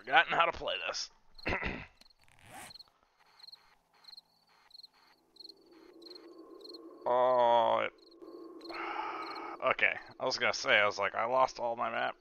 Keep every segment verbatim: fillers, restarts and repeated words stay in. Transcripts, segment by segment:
forgotten how to play this. Oh, it... okay. I was gonna say, I was like, I lost all my map.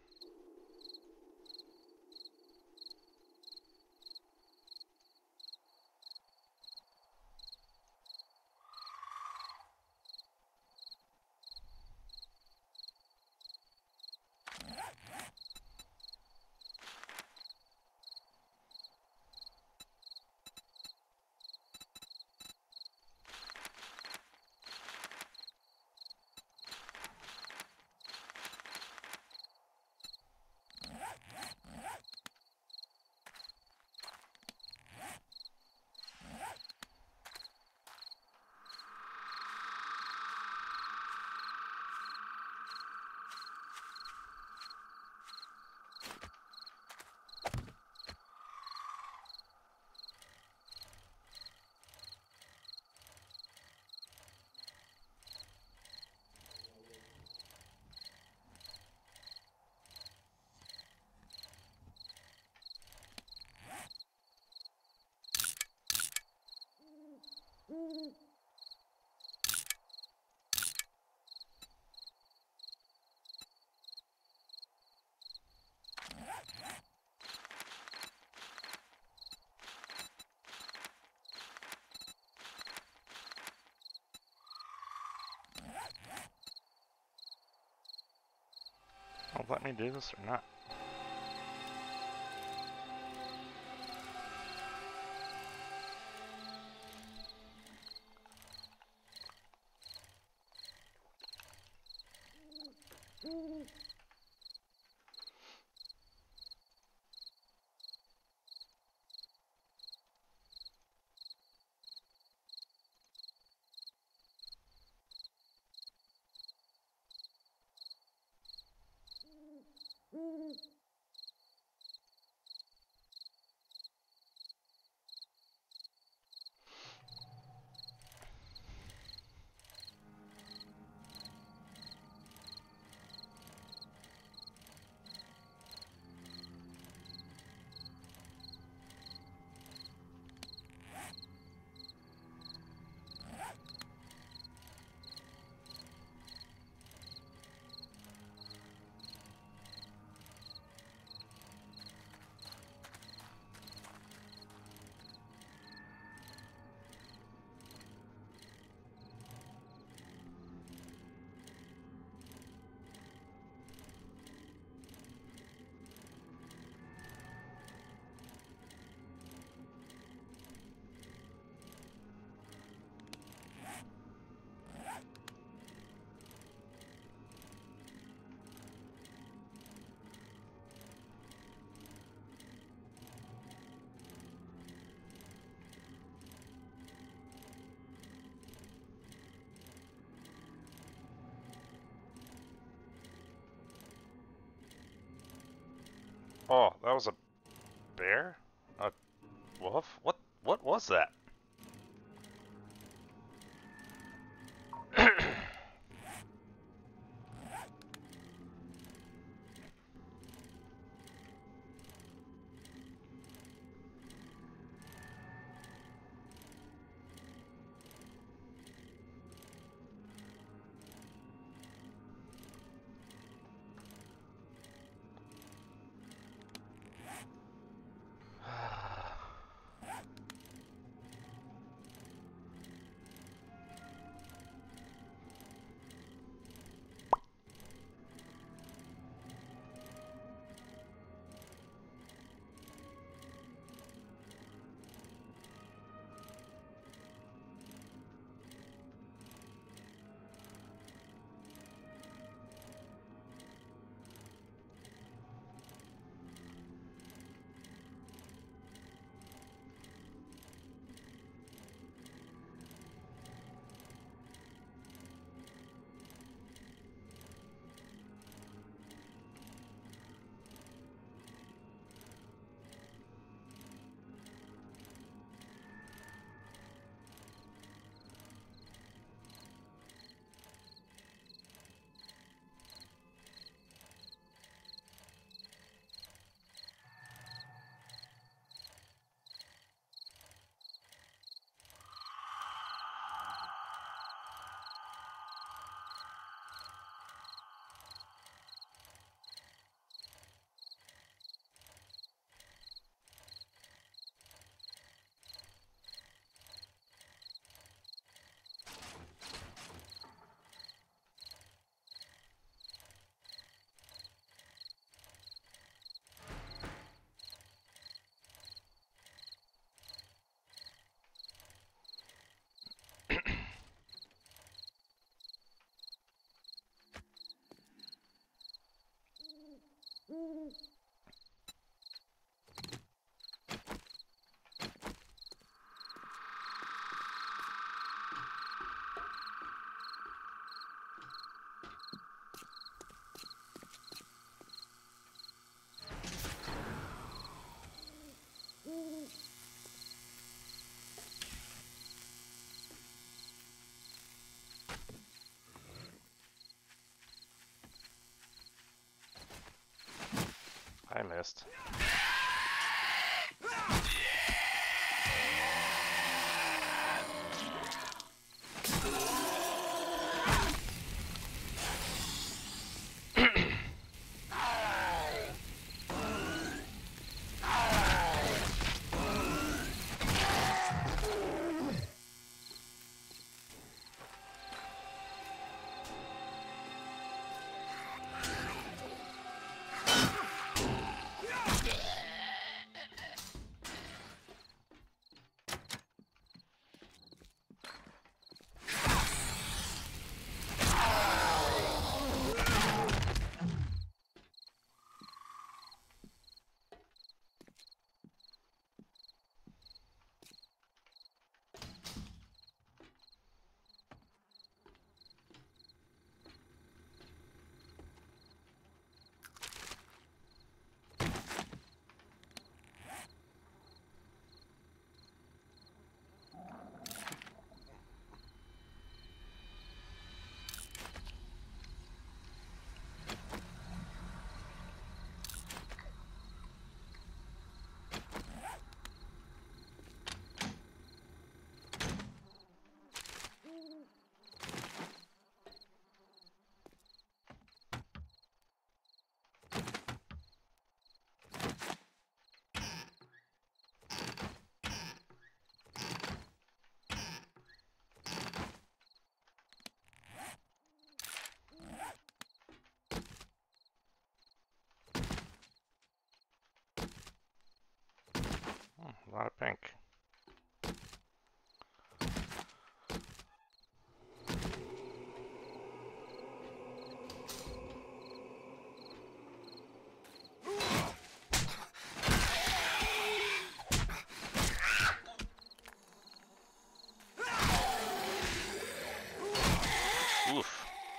Well, let me do this or not. Oh, that was a bear? A wolf? What what was that? missed. A lot of pink. Oof.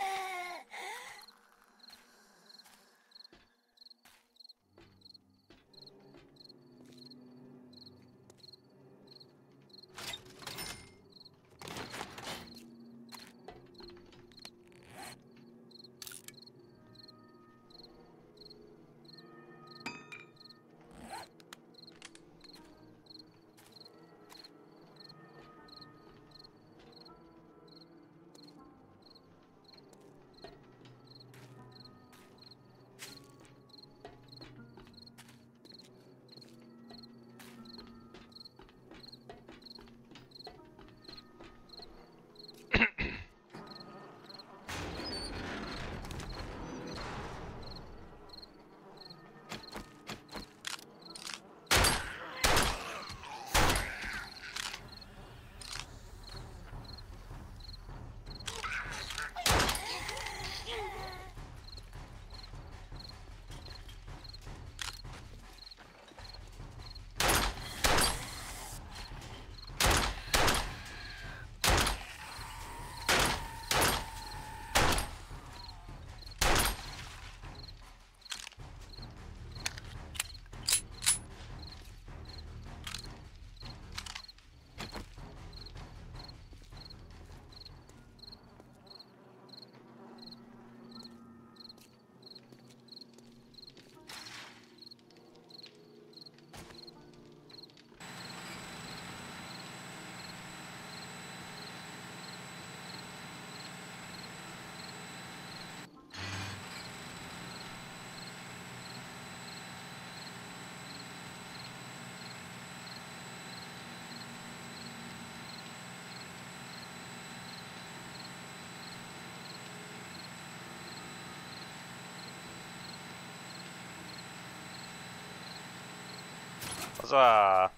Huzzah!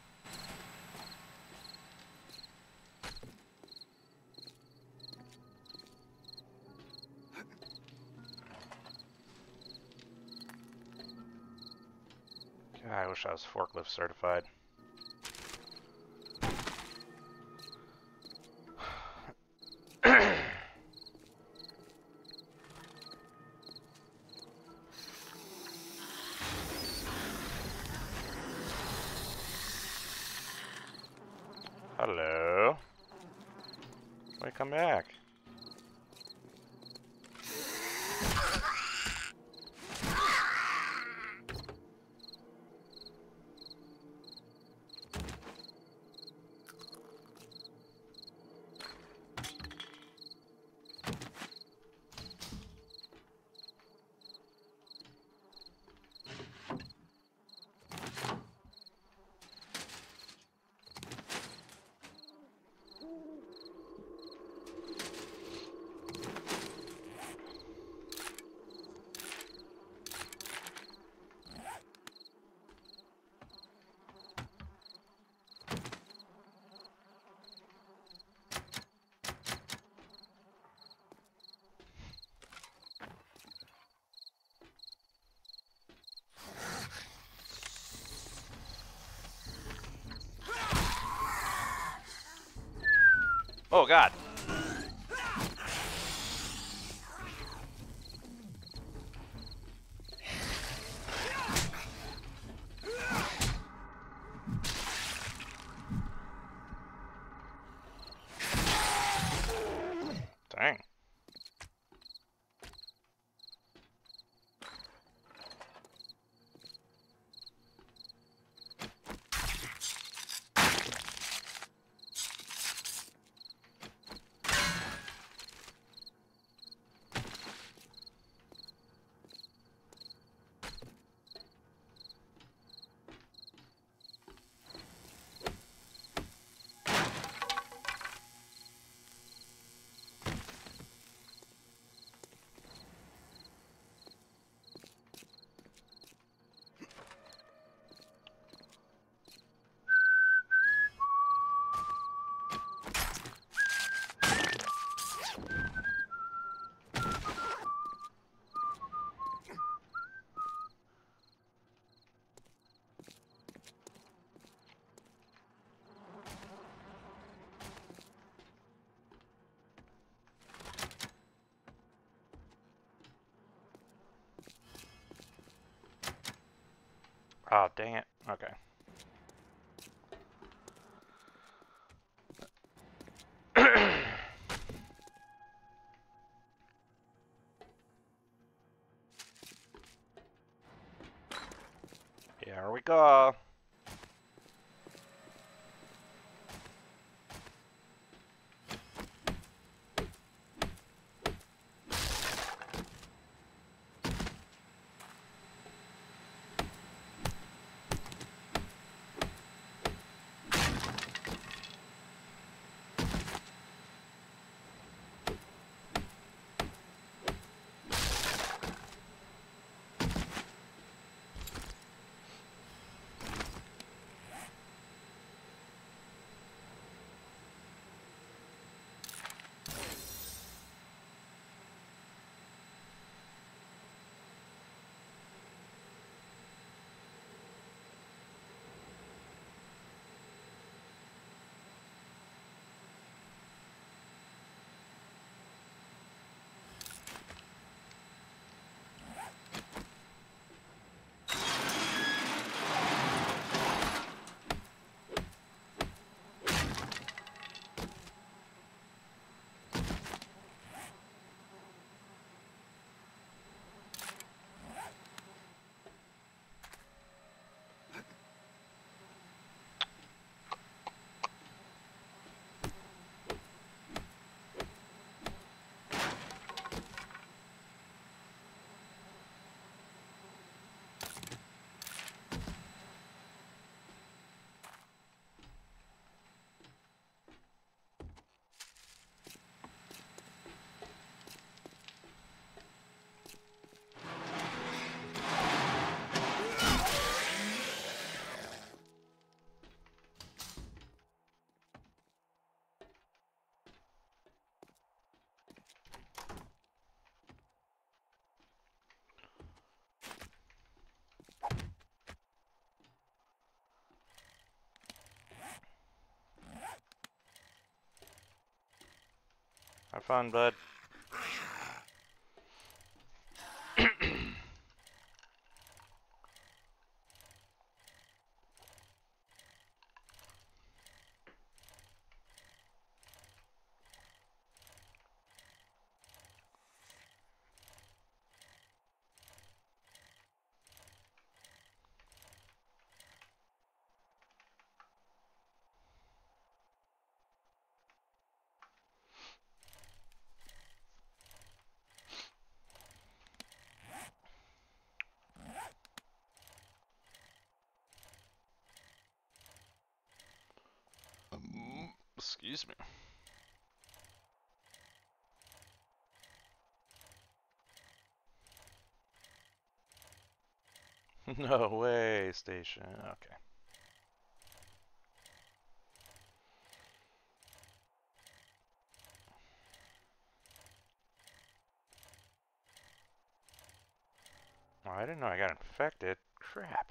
God, I wish I was forklift certified. Hello. Wait, come back. Oh god. Dang. Oh, dang it. Okay. Here we go. Have fun, bud. Excuse me. No way, station. Okay. Oh, I didn't know I got infected. Crap.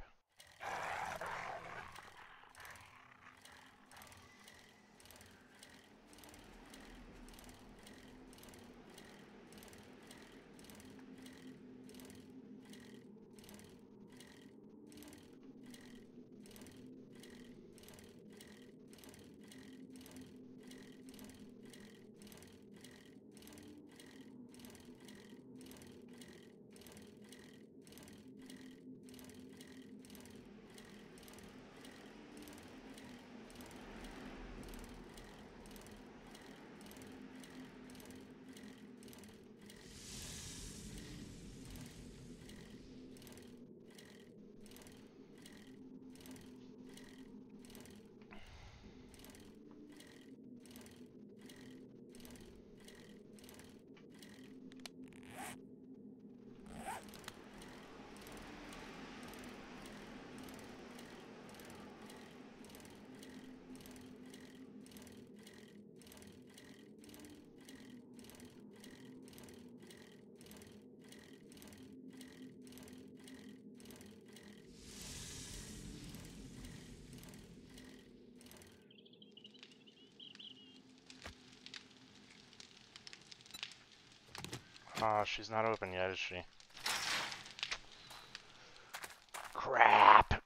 Oh, she's not open yet, is she? Crap!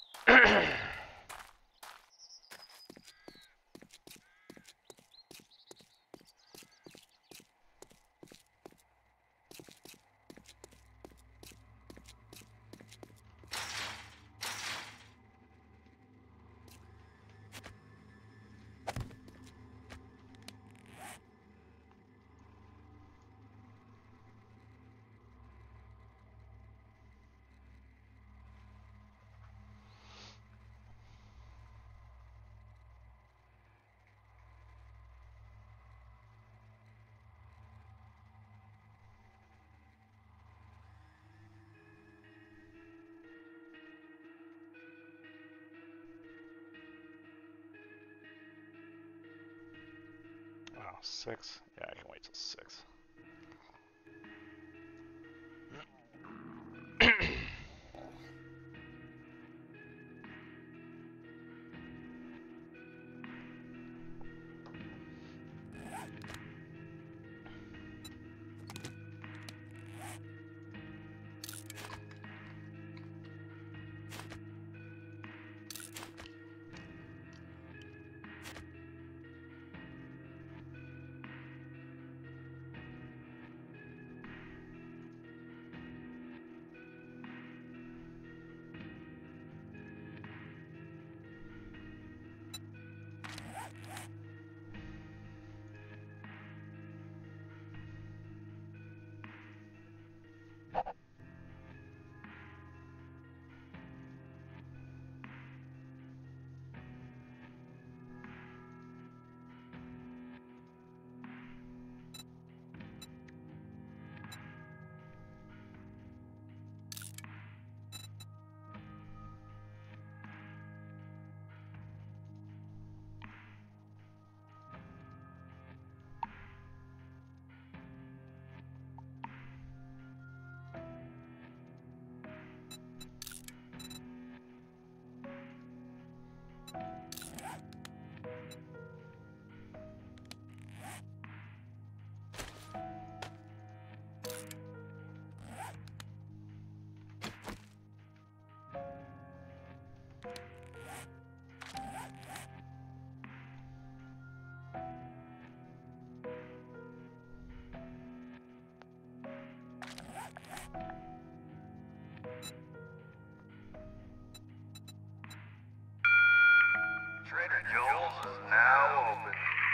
Oh, six? Yeah, I can wait till six. Trader Joel's is now open.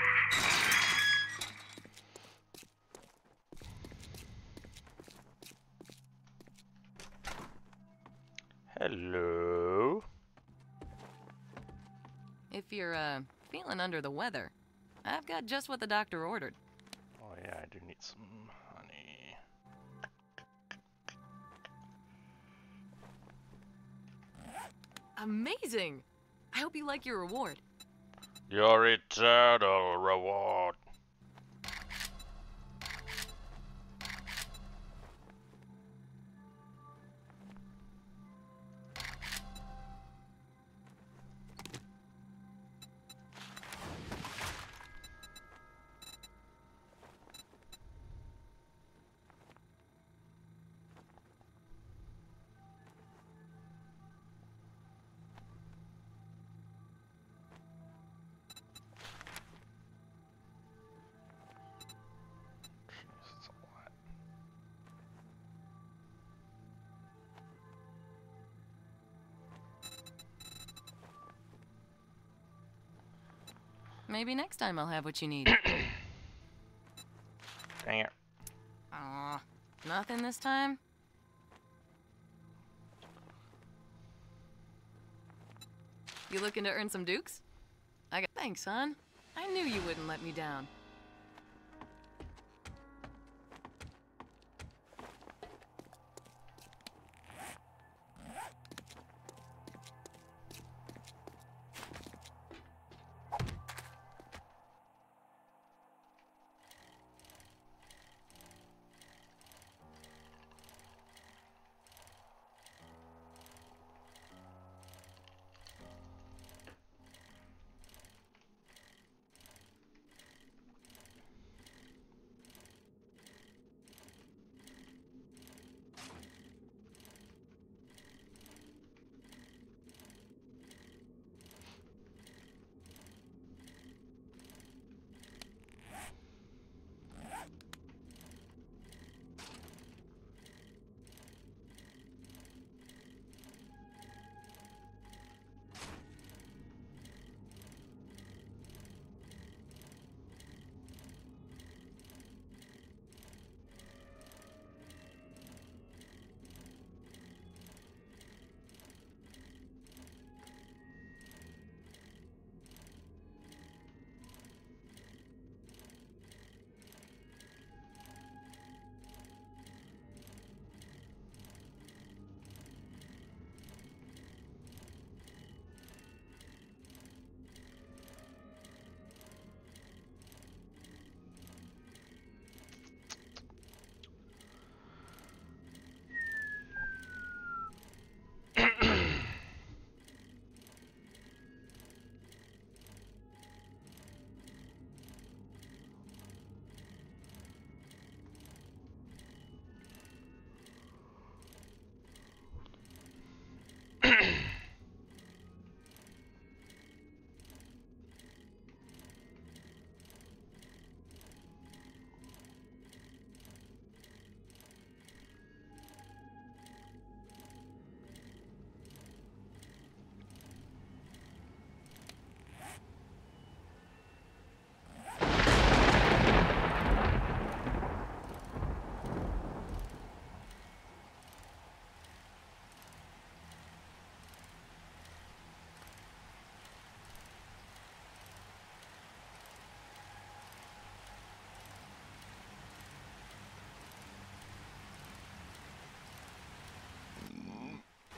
Hello. If you're, uh, feeling under the weather, I've got just what the doctor ordered. Oh yeah, I do need some honey. Amazing! I hope you like your reward. Your eternal reward. Jeez, it's a lot. Maybe next time I'll have what you need. Dang it. Aw, nothing this time? You looking to earn some dukes? I got thanks, son. I knew you wouldn't let me down.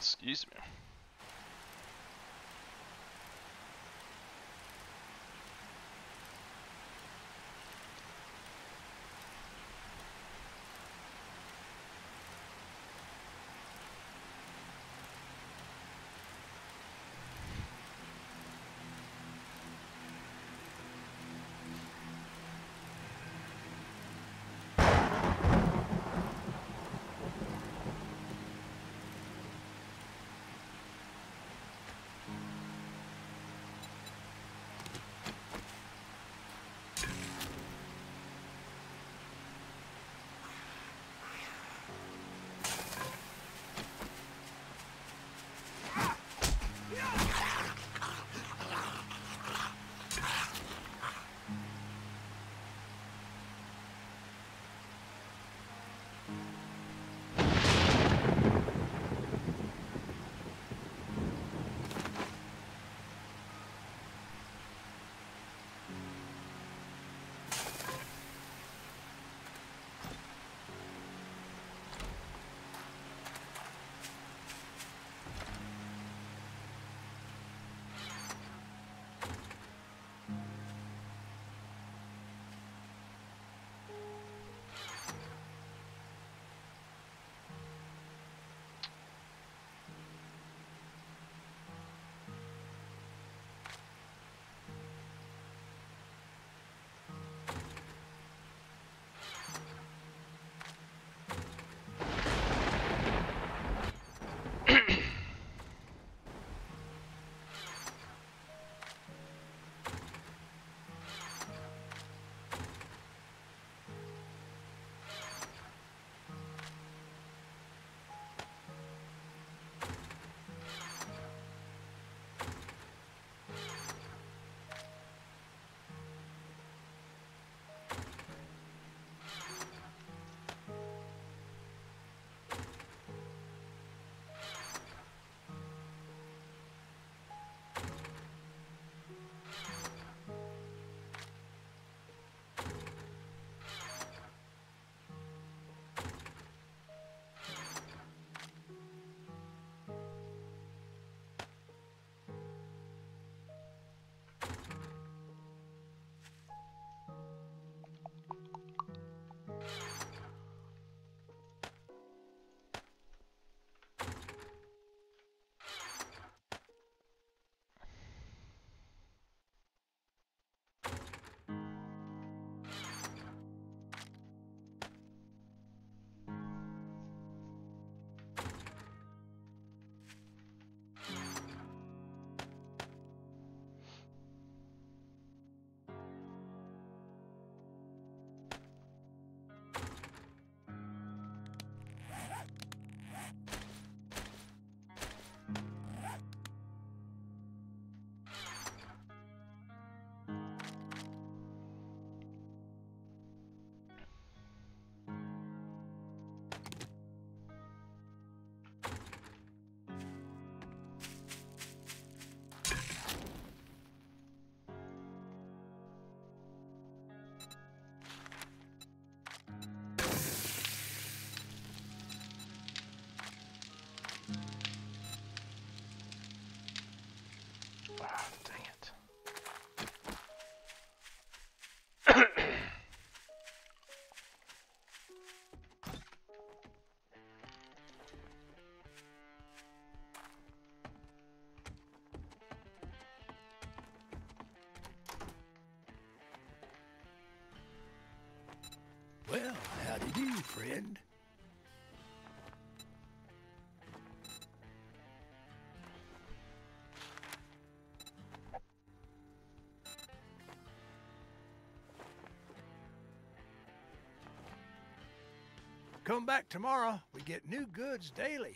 Excuse me. Ah, dang it. Well, howdy do, friend. Come back tomorrow. We get new goods daily.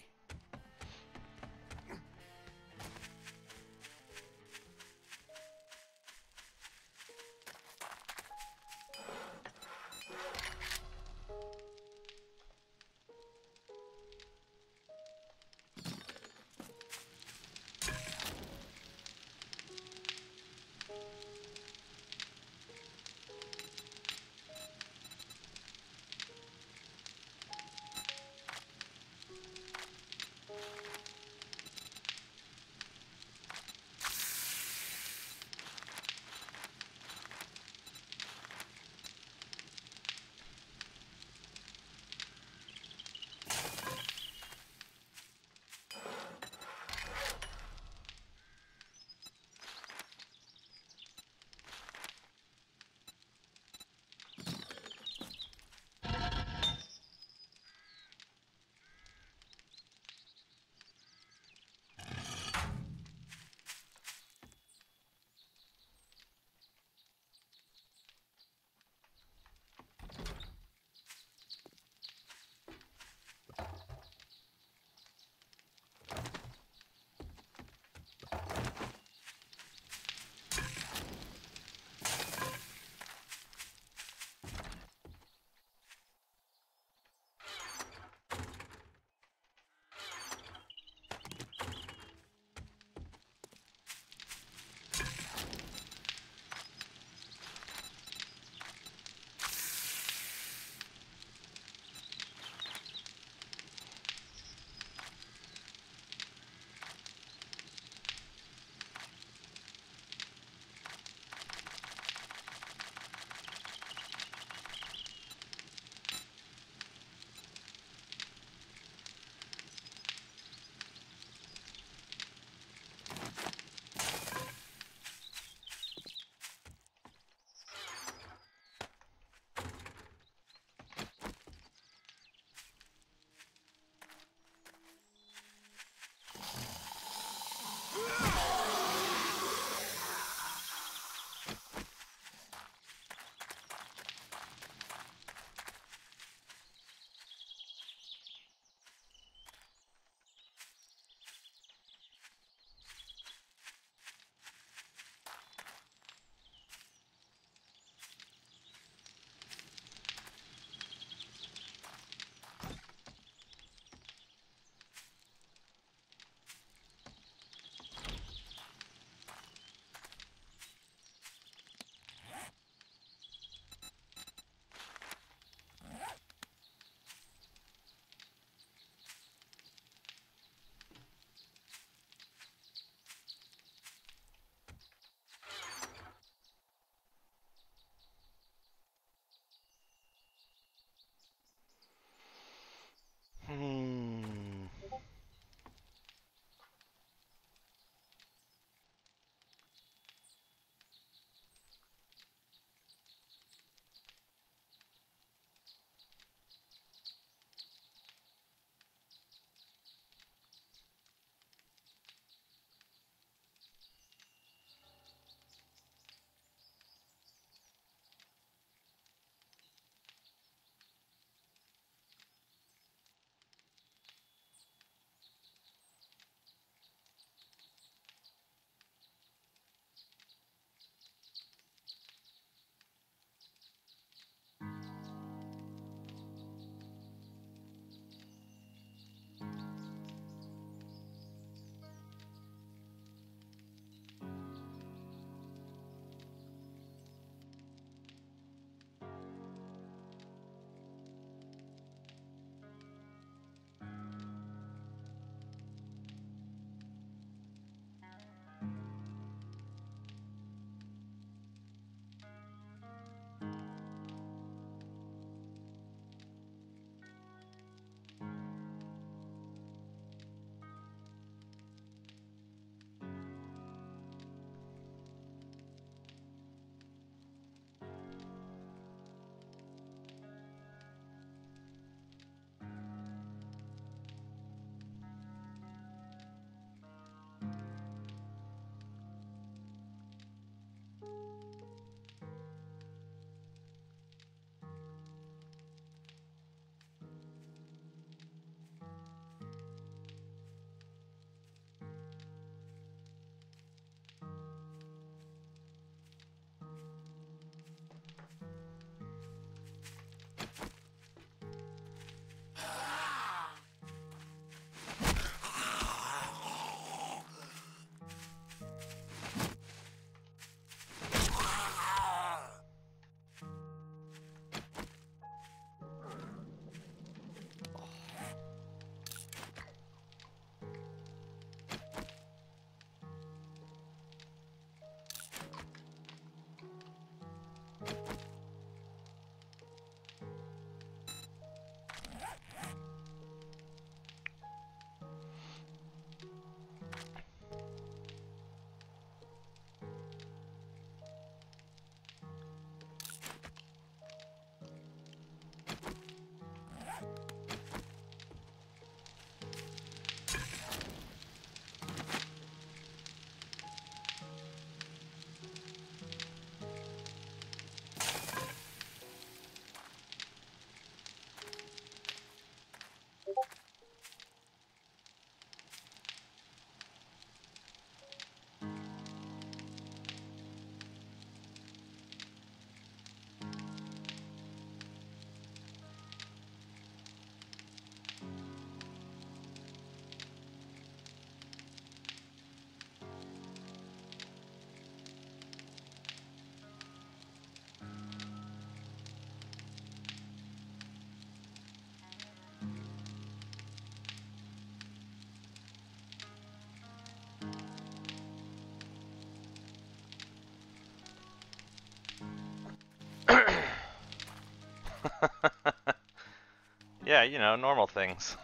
Yeah, you know, normal things.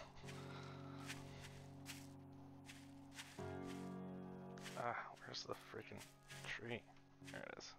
Ah, where's the freaking tree? There it is.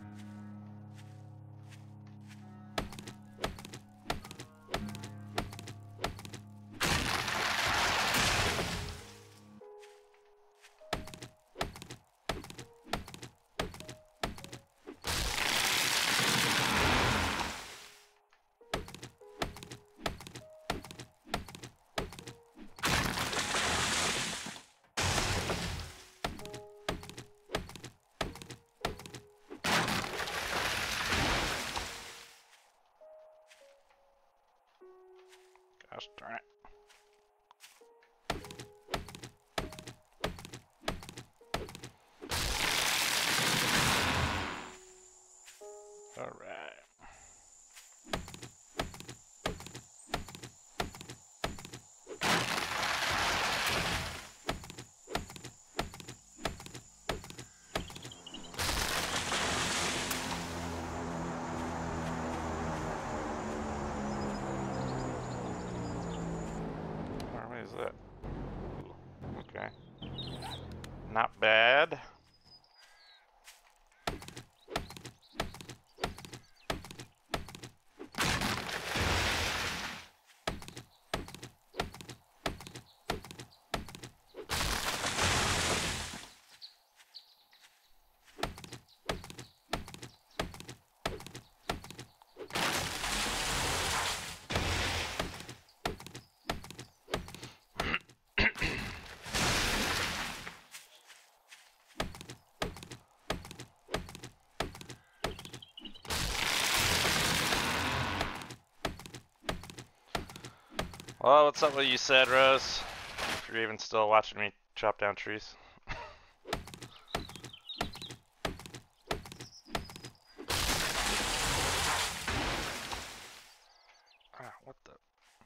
Gosh darn it. All right. What is that? Ooh, okay. Not bad. Well, what's up with you, said Rose? If you're even still watching me chop down trees. Ah, what the?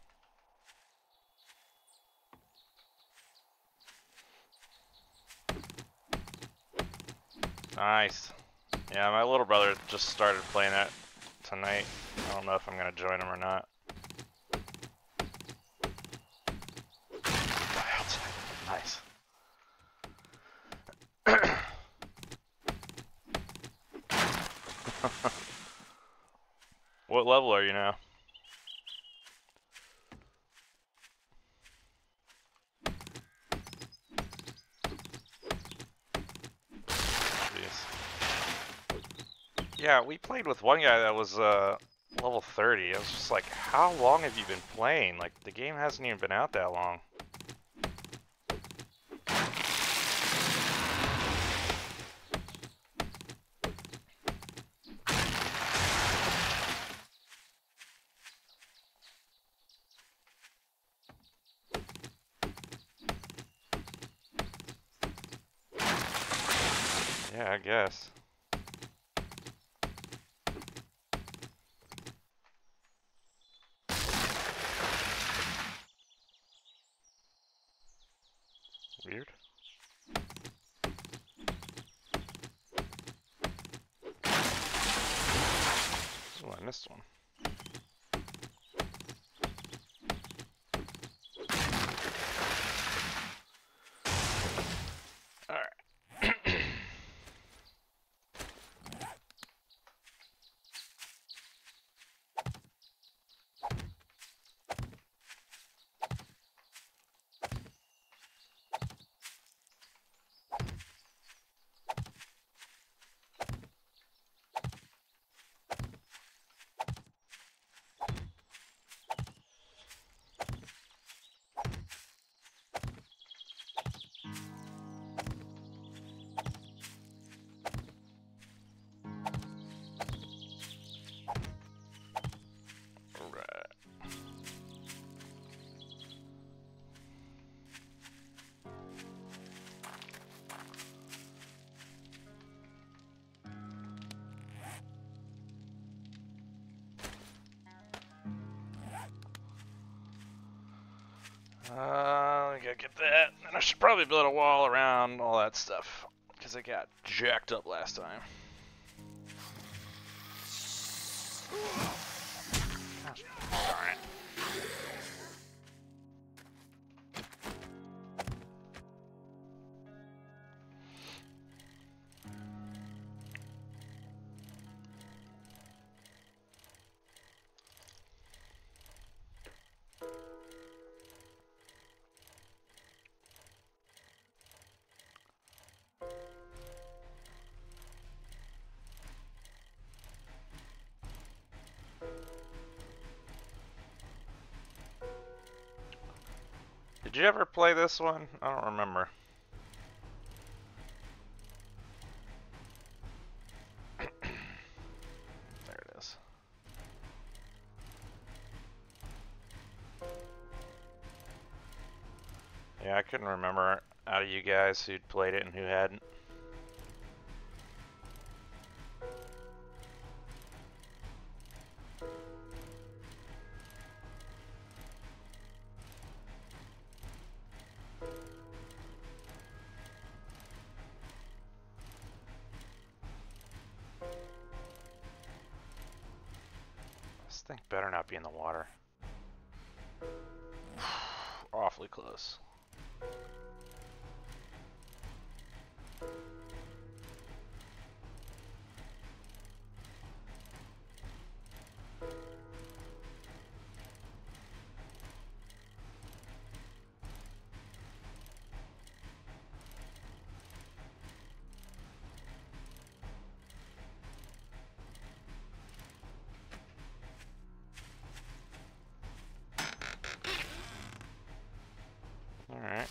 Nice. Yeah, my little brother just started playing it tonight. I don't know if I'm gonna join him or not. Nice. What level are you now? Jeez. Yeah, we played with one guy that was uh, level thirty. I was just like, how long have you been playing? Like, the game hasn't even been out that long. Yeah, I guess. Weird. Oh, I missed one. Uh, I gotta get that. And I should probably build a wall around all that stuff, because I got jacked up last time. you ever play this one? I don't remember. There it is. Yeah, I couldn't remember out of you guys who'd played it and who hadn't. This thing better not be in the water. Awfully close. Alright.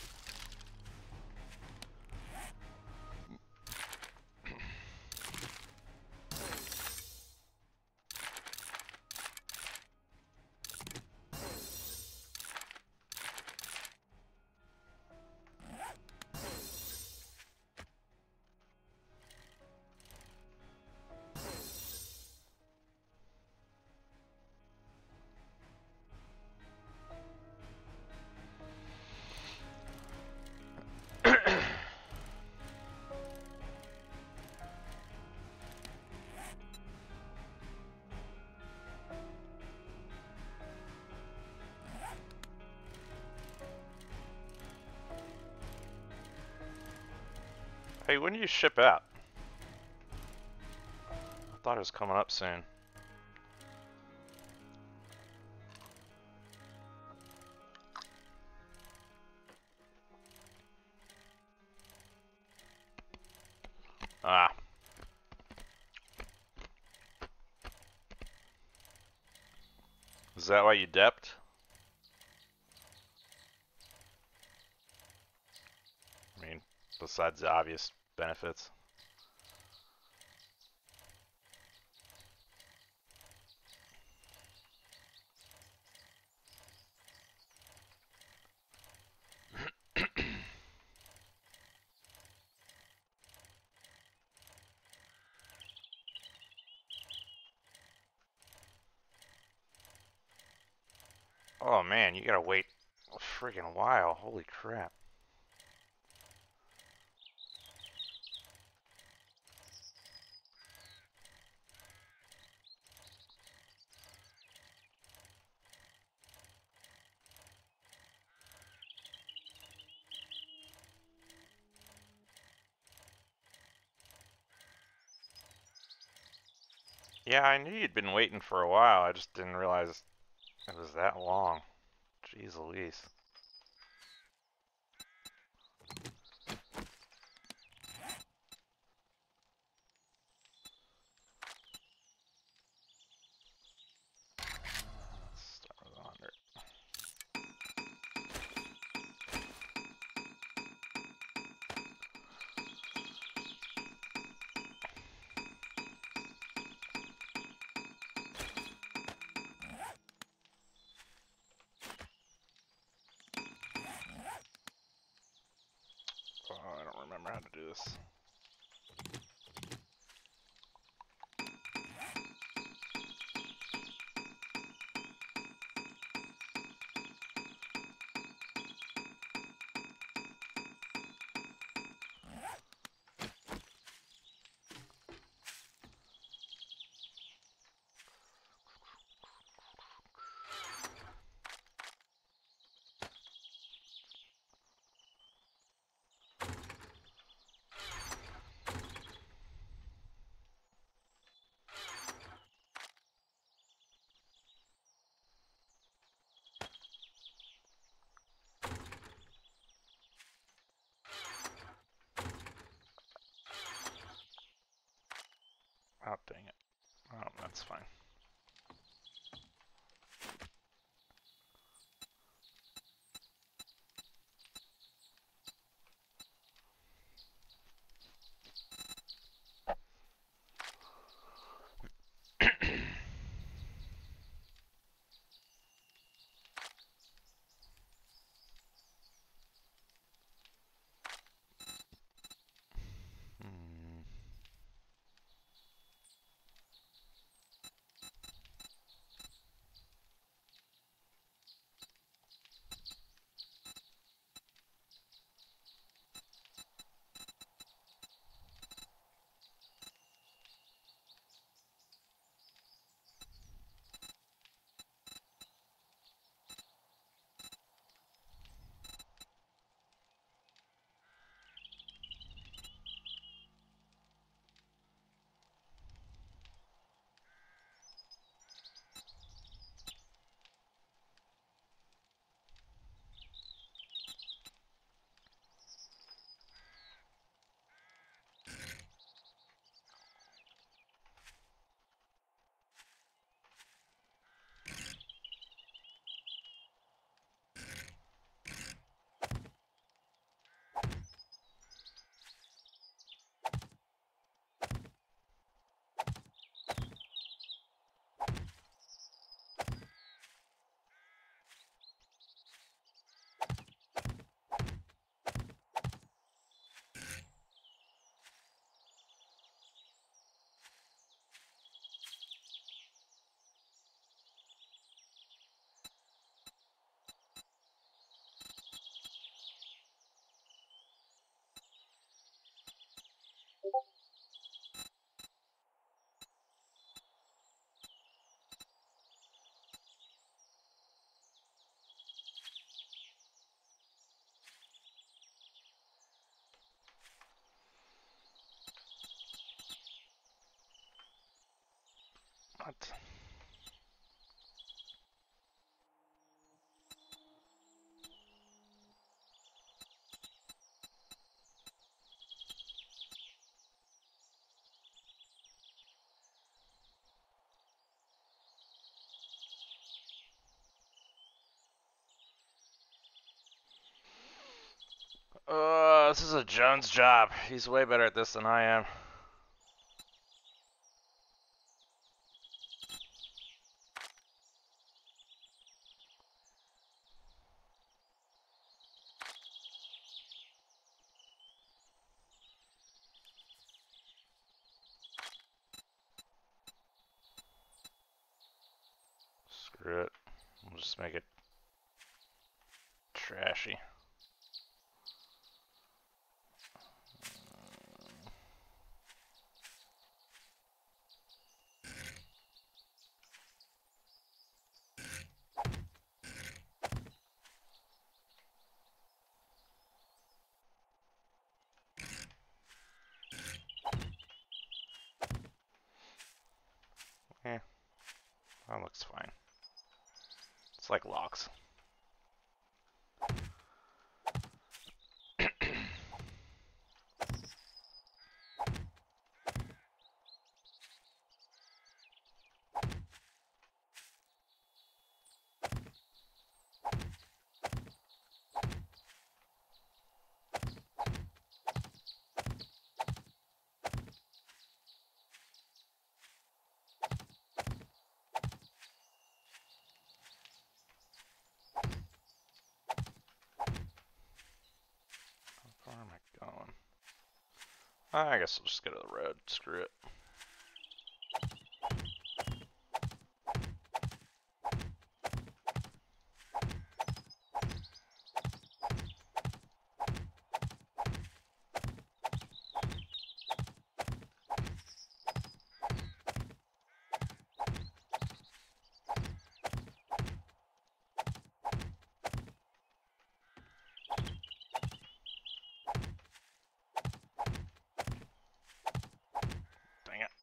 Hey, when do you ship out? I thought it was coming up soon. Ah. Is that why you depped? I mean, besides the obvious benefits. Oh man, you gotta wait a friggin' while. Holy crap. Yeah, I knew you'd been waiting for a while. I just didn't realize it was that long. Jeez Louise. Let's start with one hundred. Oh, I don't remember how to do this. Oh, dang it. Oh, that's fine. What? Uh, this is a Jones job. He's way better at this than I am. Screw it. We'll just make it trashy. Eh, that looks fine. It's like locks. Where am I going? I guess I'll just go to the road. Screw it. Dang it.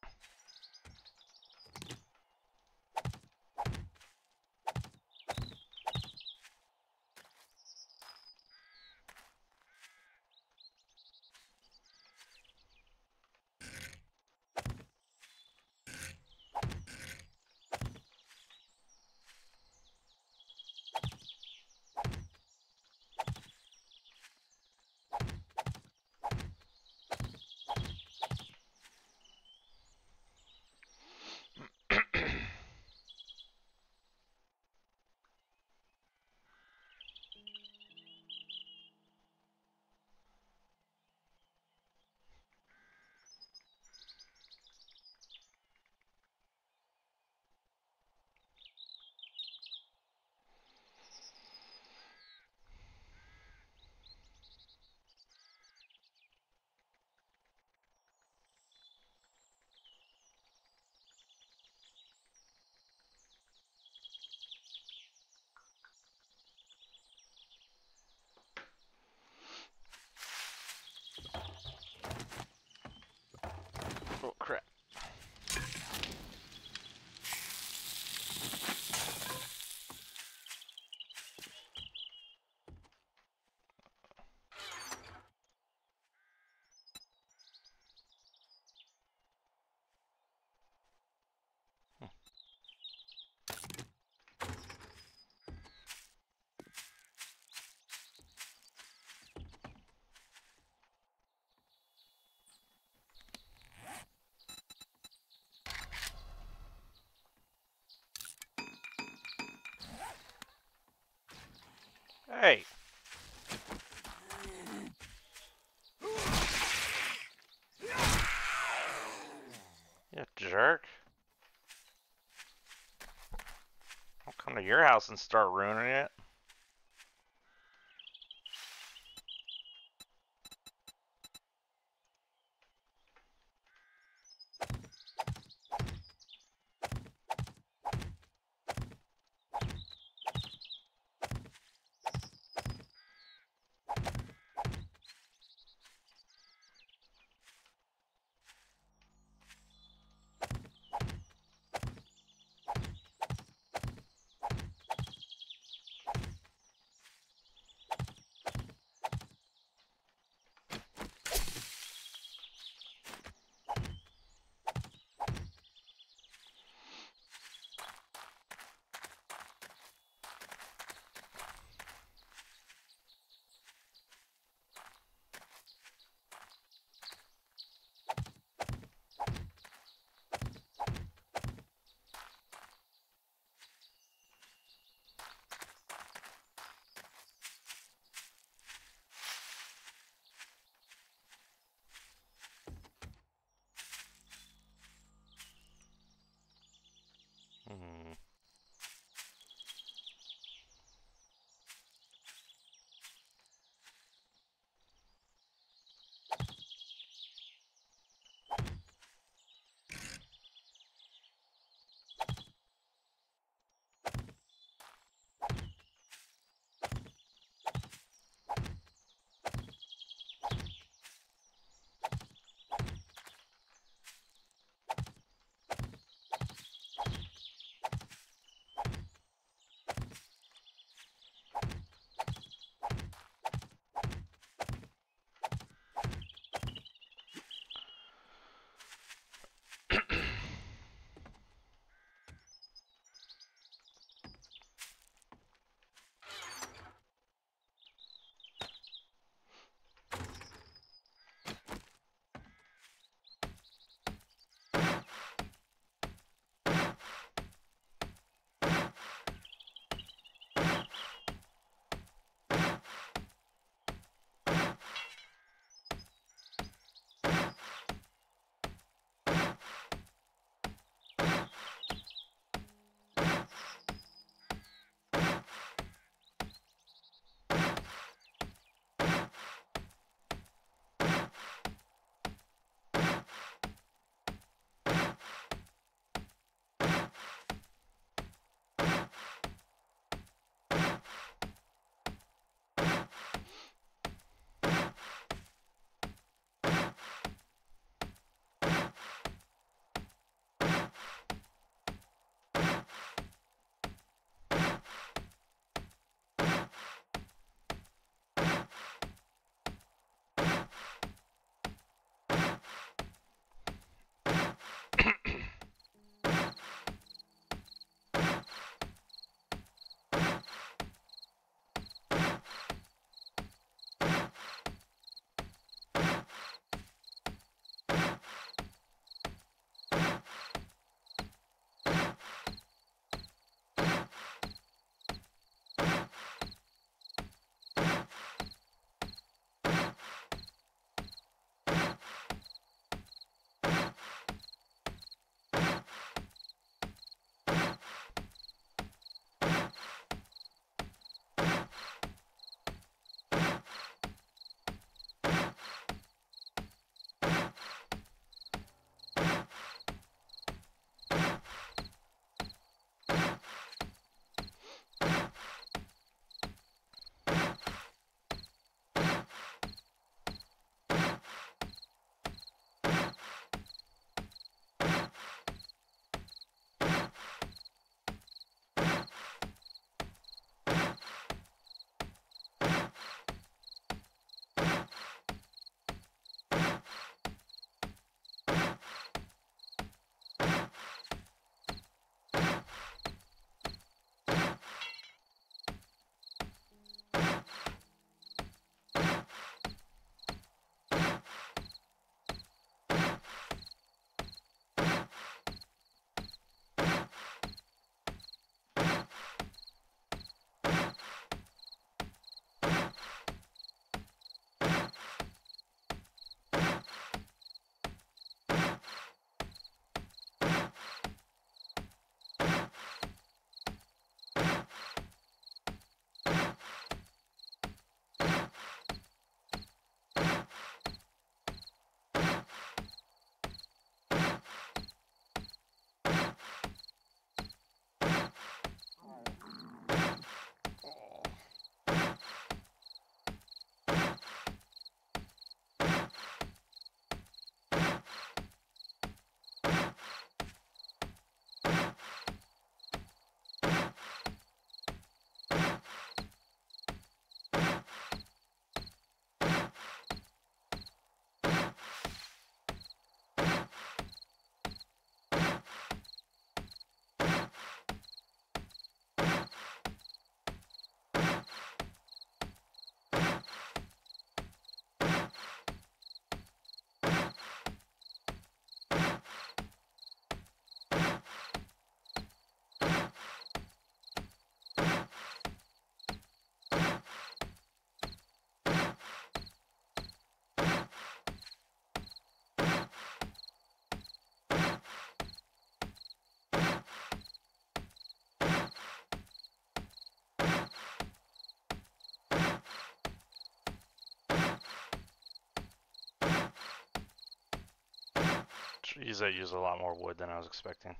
Oh crap. Hey. You jerk. I'll come to your house and start ruining it. These I use a lot more wood than I was expecting.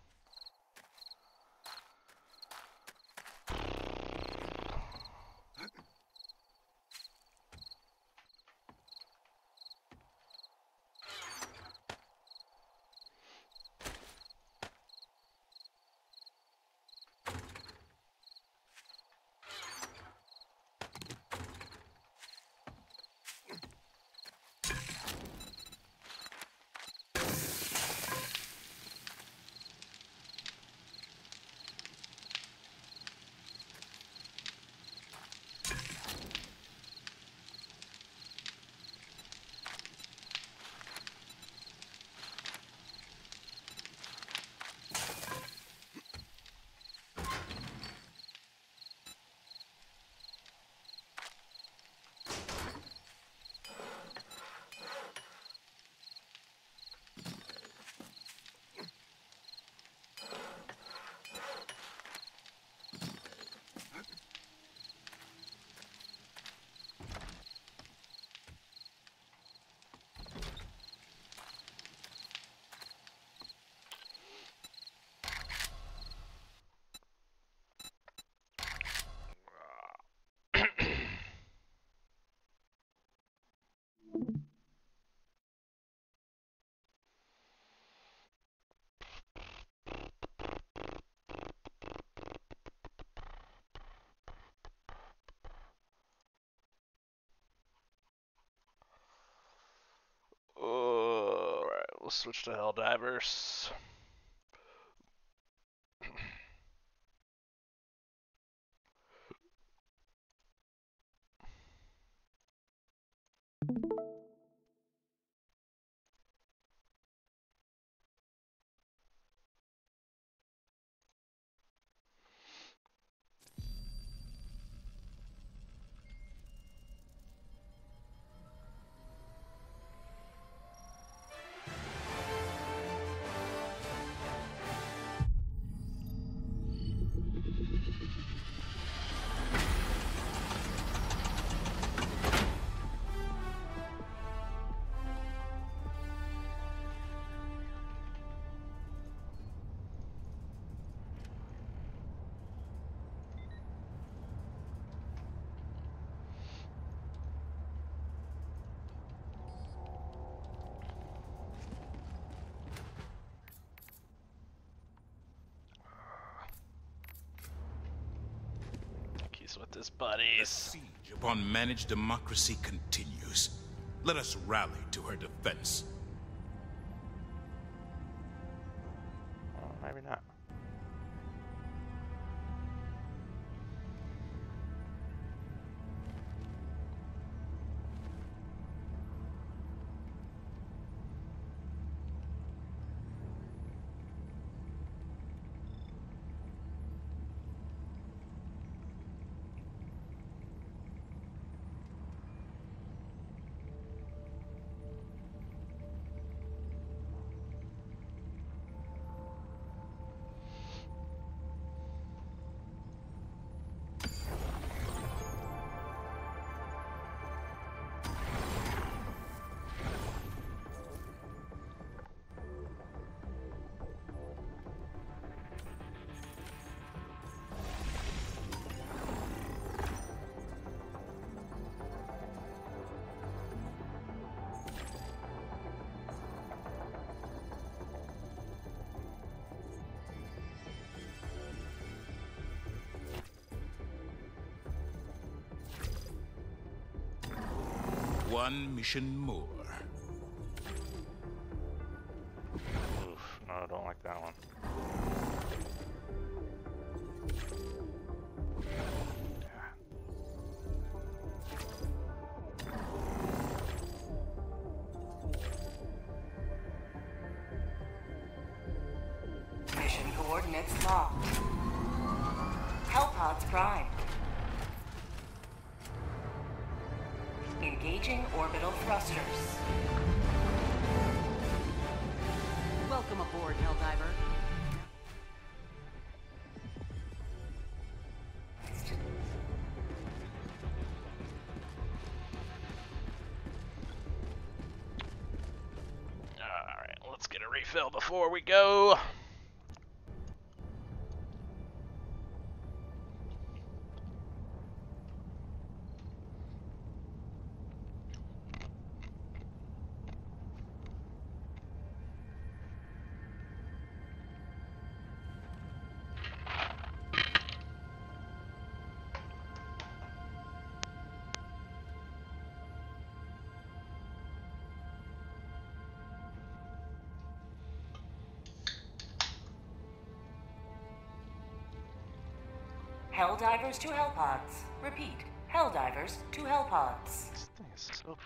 Alright, we'll switch to Helldivers. He's with his The buddies. siege upon managed democracy continues. Let us rally to her defense. Well, maybe not. One mission more. Oof, no, I don't like that one. Mission coordinates locked. Hellpods primed. Engaging orbital thrusters. Welcome aboard, Helldiver. Alright, let's get a refill before we go. Helldivers to Hellpods. Repeat. Helldivers to Hellpods. This thing is so.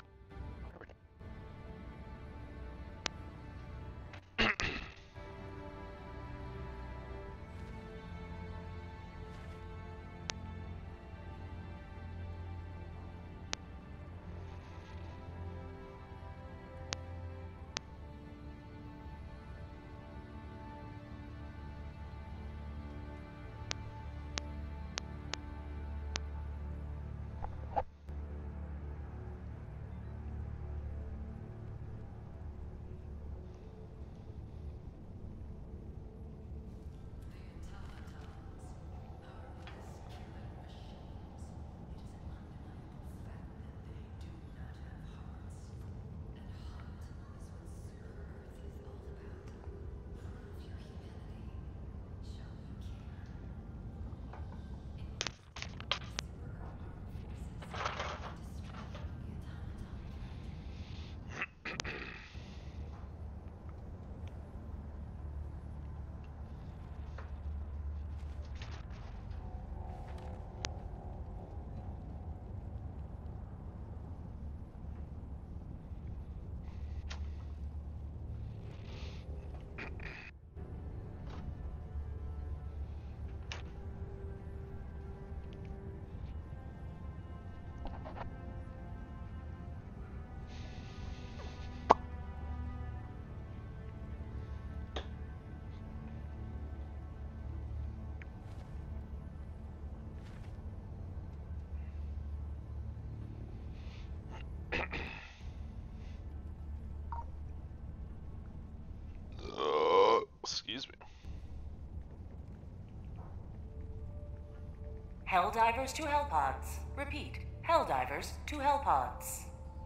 Excuse me. Helldivers to Hellpods. Repeat. Helldivers to Hellpods.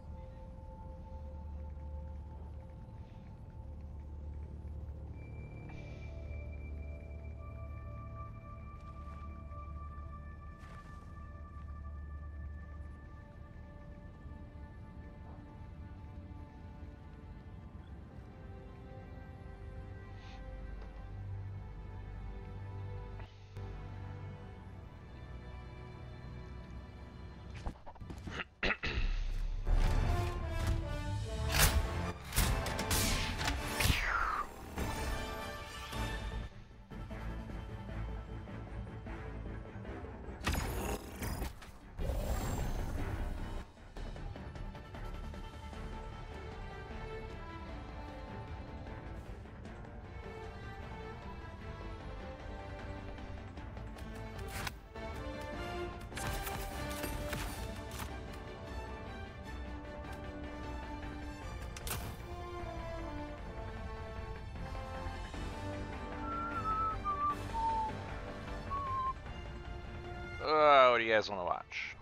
Uh, what do you guys want to watch?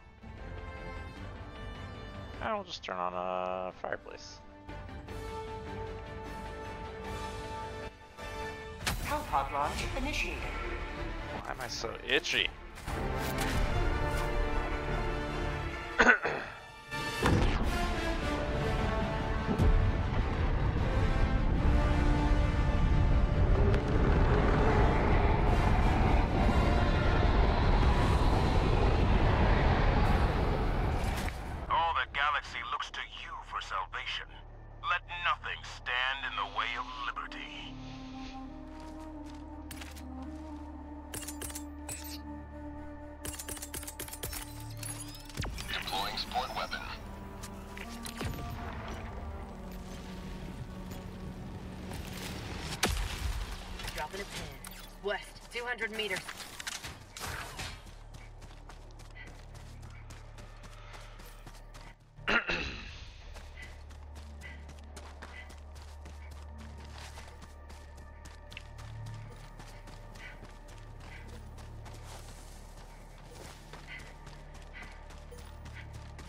I'll just turn on a fireplace. Hellpod launch initiated. Why am I so itchy? Dropping a pin. West, two hundred meters.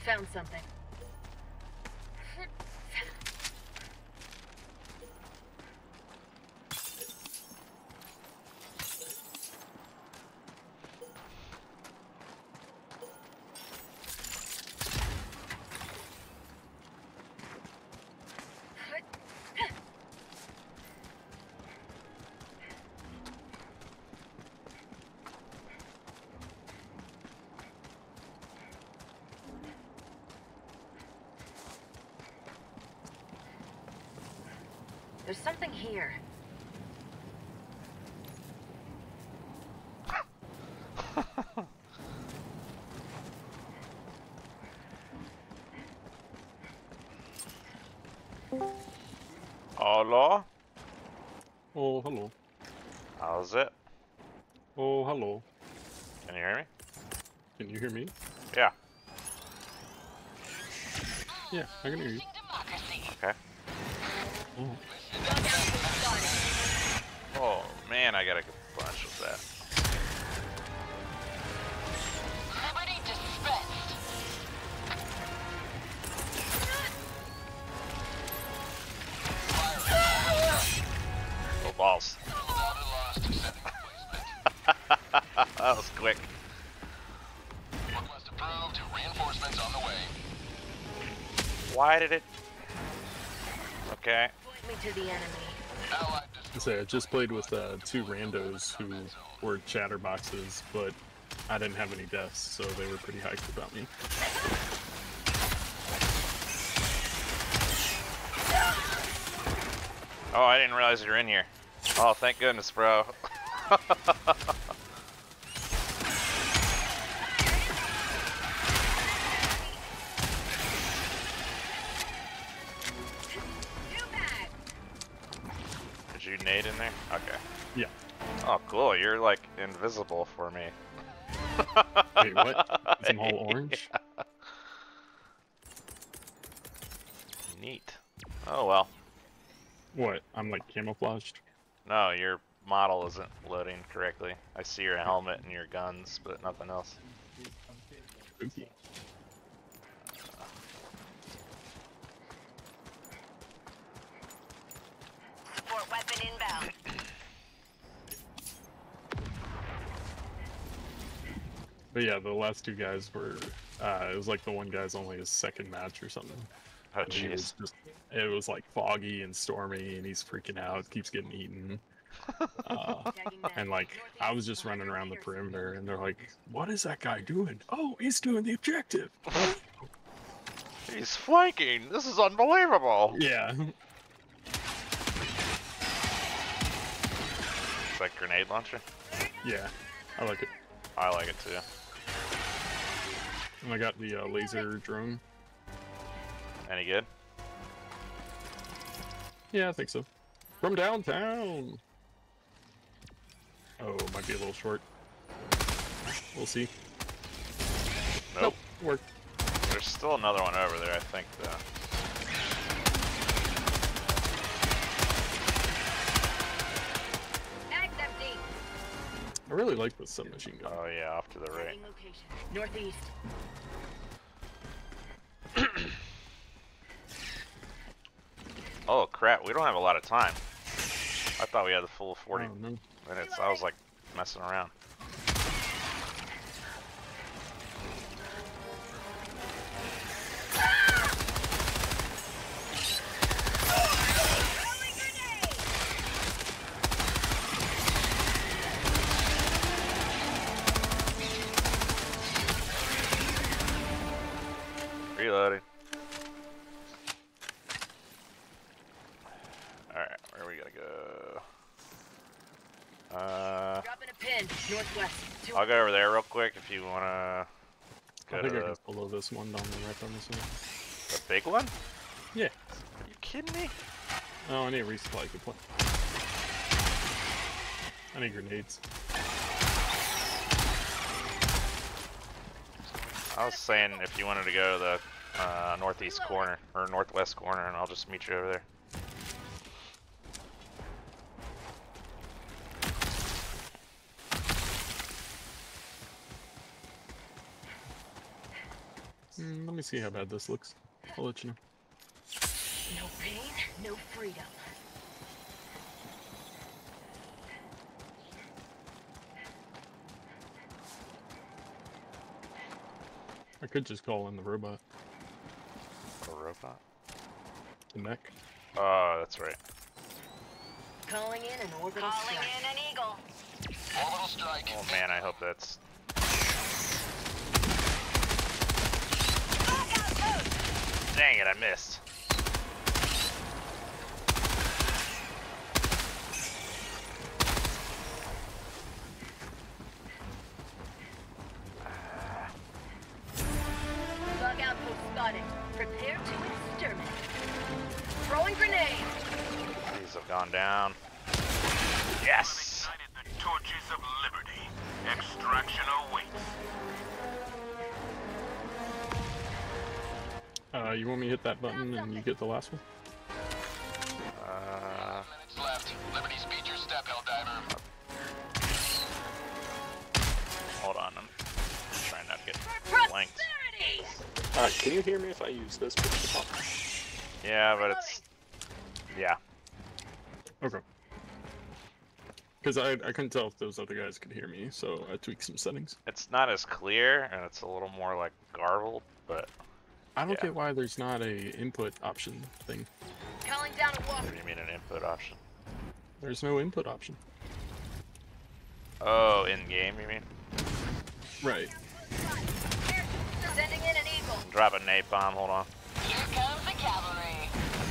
Found something. There's something here. Hello? Oh, hello. How's it? Oh, hello. Can you hear me? Can you hear me? Yeah. Yeah, I can hear you. Okay. Oh. Oh man, I got a good bunch of that. Liberty dispensed. Oh balls. That was quick. Request approved. Reinforcements on the way. Why did it? Okay. Point me to the enemy. Allied I say I just played with uh, two randos who were chatterboxes, but I didn't have any deaths, so they were pretty hyped about me. Oh, I didn't realize you were in here. Oh, thank goodness, bro. Did you nade in there? Okay. Yeah. Oh, cool. You're like invisible for me. Wait, what? It's all orange? Yeah. Neat. Oh well. What? I'm like camouflaged? No, your model isn't loading correctly. I see your helmet and your guns, but nothing else. Spooky. Support weapon inbound. But yeah, the last two guys were, uh, it was like the one guy's only his second match or something. Oh And he was jeez. just, it was like foggy and stormy and he's freaking out, keeps getting eaten. Uh, and like, I was just running around the perimeter and they're like, what is that guy doing? Oh, he's doing the objective. He's flanking. This is unbelievable. Yeah. It's like grenade launcher. Yeah, I like it. I like it too. And I got the uh, laser drone. Any good? Yeah, I think so. From downtown. Oh, might be a little short. We'll see. Nope. Work. There's still another one over there, I think, though. Mag's empty. I really like this submachine gun. Oh yeah, off to the right. Tagging location. Northeast. Oh crap, we don't have a lot of time. I thought we had the full forty Oh, no. minutes. I was like messing around. Reloading. Alright, where we gotta go? Uh, Dropping a pin. Northwest. Two I'll go over there real quick if you wanna go I to think I the, can follow this one down the right on this one. the big one? Yeah. Are you kidding me? Oh, I need a resupply. Good point. I need grenades. I was saying if you wanted to go to the uh, northeast corner or northwest corner, and I'll just meet you over there. Mm, let me see how bad this looks. I'll let you know. No pain, no freedom. I could just call in the robot. A robot? The mech. Oh, that's right. Calling in an orbital Calling strike. in an eagle. Orbital strike. Oh man, I hope that's. Dang it, I missed. Bug outpost spotted. Prepare to exterminate. Throwing grenade. These have gone down. Yes! The torches of liberty. Extraction awaits. Uh, you want me to hit that button and you get the last one? Uh, Minutes left. Liberty speed your step, Helldiver. hold on, I'm trying not to get blanked. Uh, can you hear me if I use this push to talk? Yeah, but it's. Yeah. Okay. Because I, I couldn't tell if those other guys could hear me, so I tweaked some settings. It's not as clear, and it's a little more like garbled, but. I don't Yeah. get why there's not a input option thing. Calling down a What walker. do you mean an input option? There's no input option. Oh, in game, you mean? Right. Sending in an eagle. Drop a napalm, hold on. Here comes the cavalry.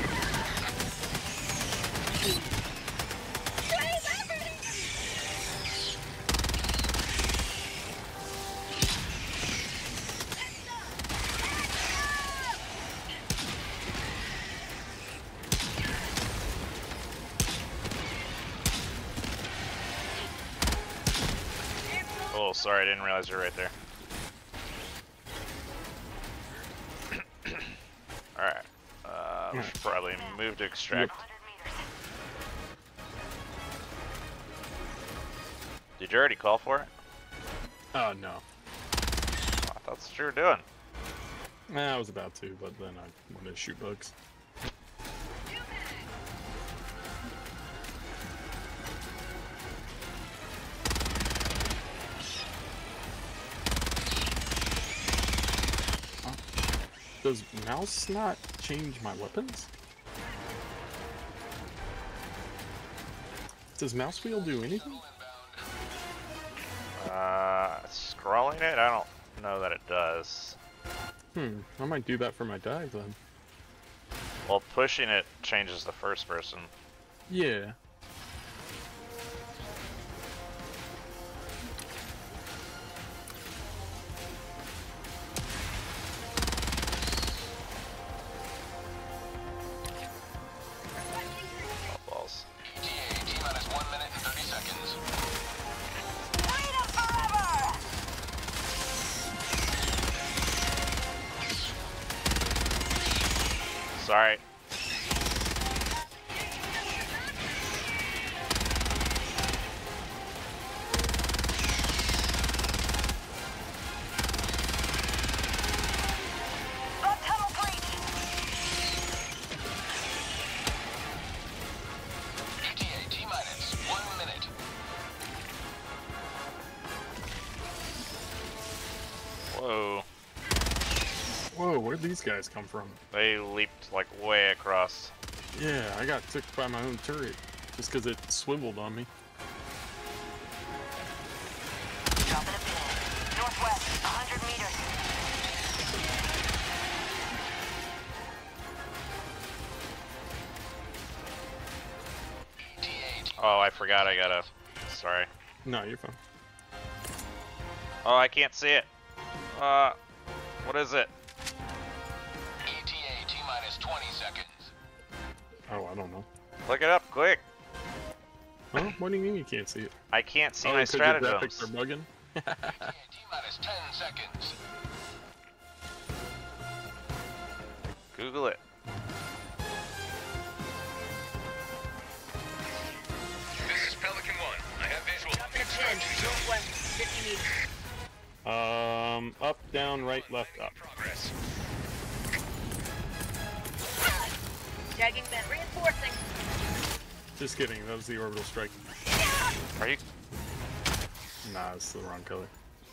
Oh, sorry, I didn't realize you were right there. Alright. Uh, we should probably move to extract. Did you already call for it? Oh, no. Oh, I thought that's what you were doing. Nah, I was about to, but then I wanted to shoot bugs. Does mouse not change my weapons? Does mouse wheel do anything? Uh, scrolling it? I don't know that it does. Hmm, I might do that for my dive then. Well, pushing it changes the first person. Yeah. Oh, balls. T A, T-minus one minute and thirty seconds. Freedom forever! Sorry. Bug tunnel breach! T A, T-minus one minute. Whoa. Whoa, where'd these guys come from? They leaped like way across. Yeah, I got took by my own turret just because it swiveled on me. Dropping a pin. Northwest, one hundred meters. T A, T- Oh, I forgot I gotta. Sorry. No, you're fine. Oh, I can't see it. Uh, what is it? E T A, T-minus twenty seconds. Oh, I don't know. Look it up, quick. Huh? What do you mean you can't see it? I can't see oh, my 'cause your graphics stratagems. are bugging? T A, T-minus ten seconds. Google it. This is Pelican one. I have visual. Dropping a pin. Northwest, fifty meters. Um, up, down, right, left, up. Progress. Tagging men reinforcing. Just kidding, that was the orbital strike. Are you? Nah, it's the wrong color.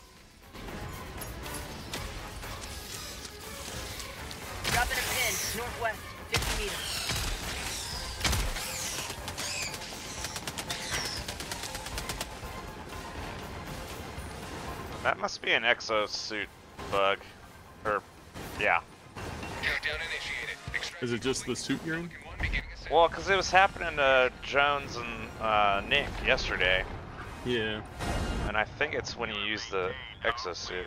Dropping a pin, northwest, fifty meters. That must be an exosuit bug. Or, yeah. Countdown initiated. Extract Is it just the suit you're in? one beginning ascent. Well, because it was happening to Jones and uh, Nick yesterday. Yeah. And I think it's when you use the exosuit.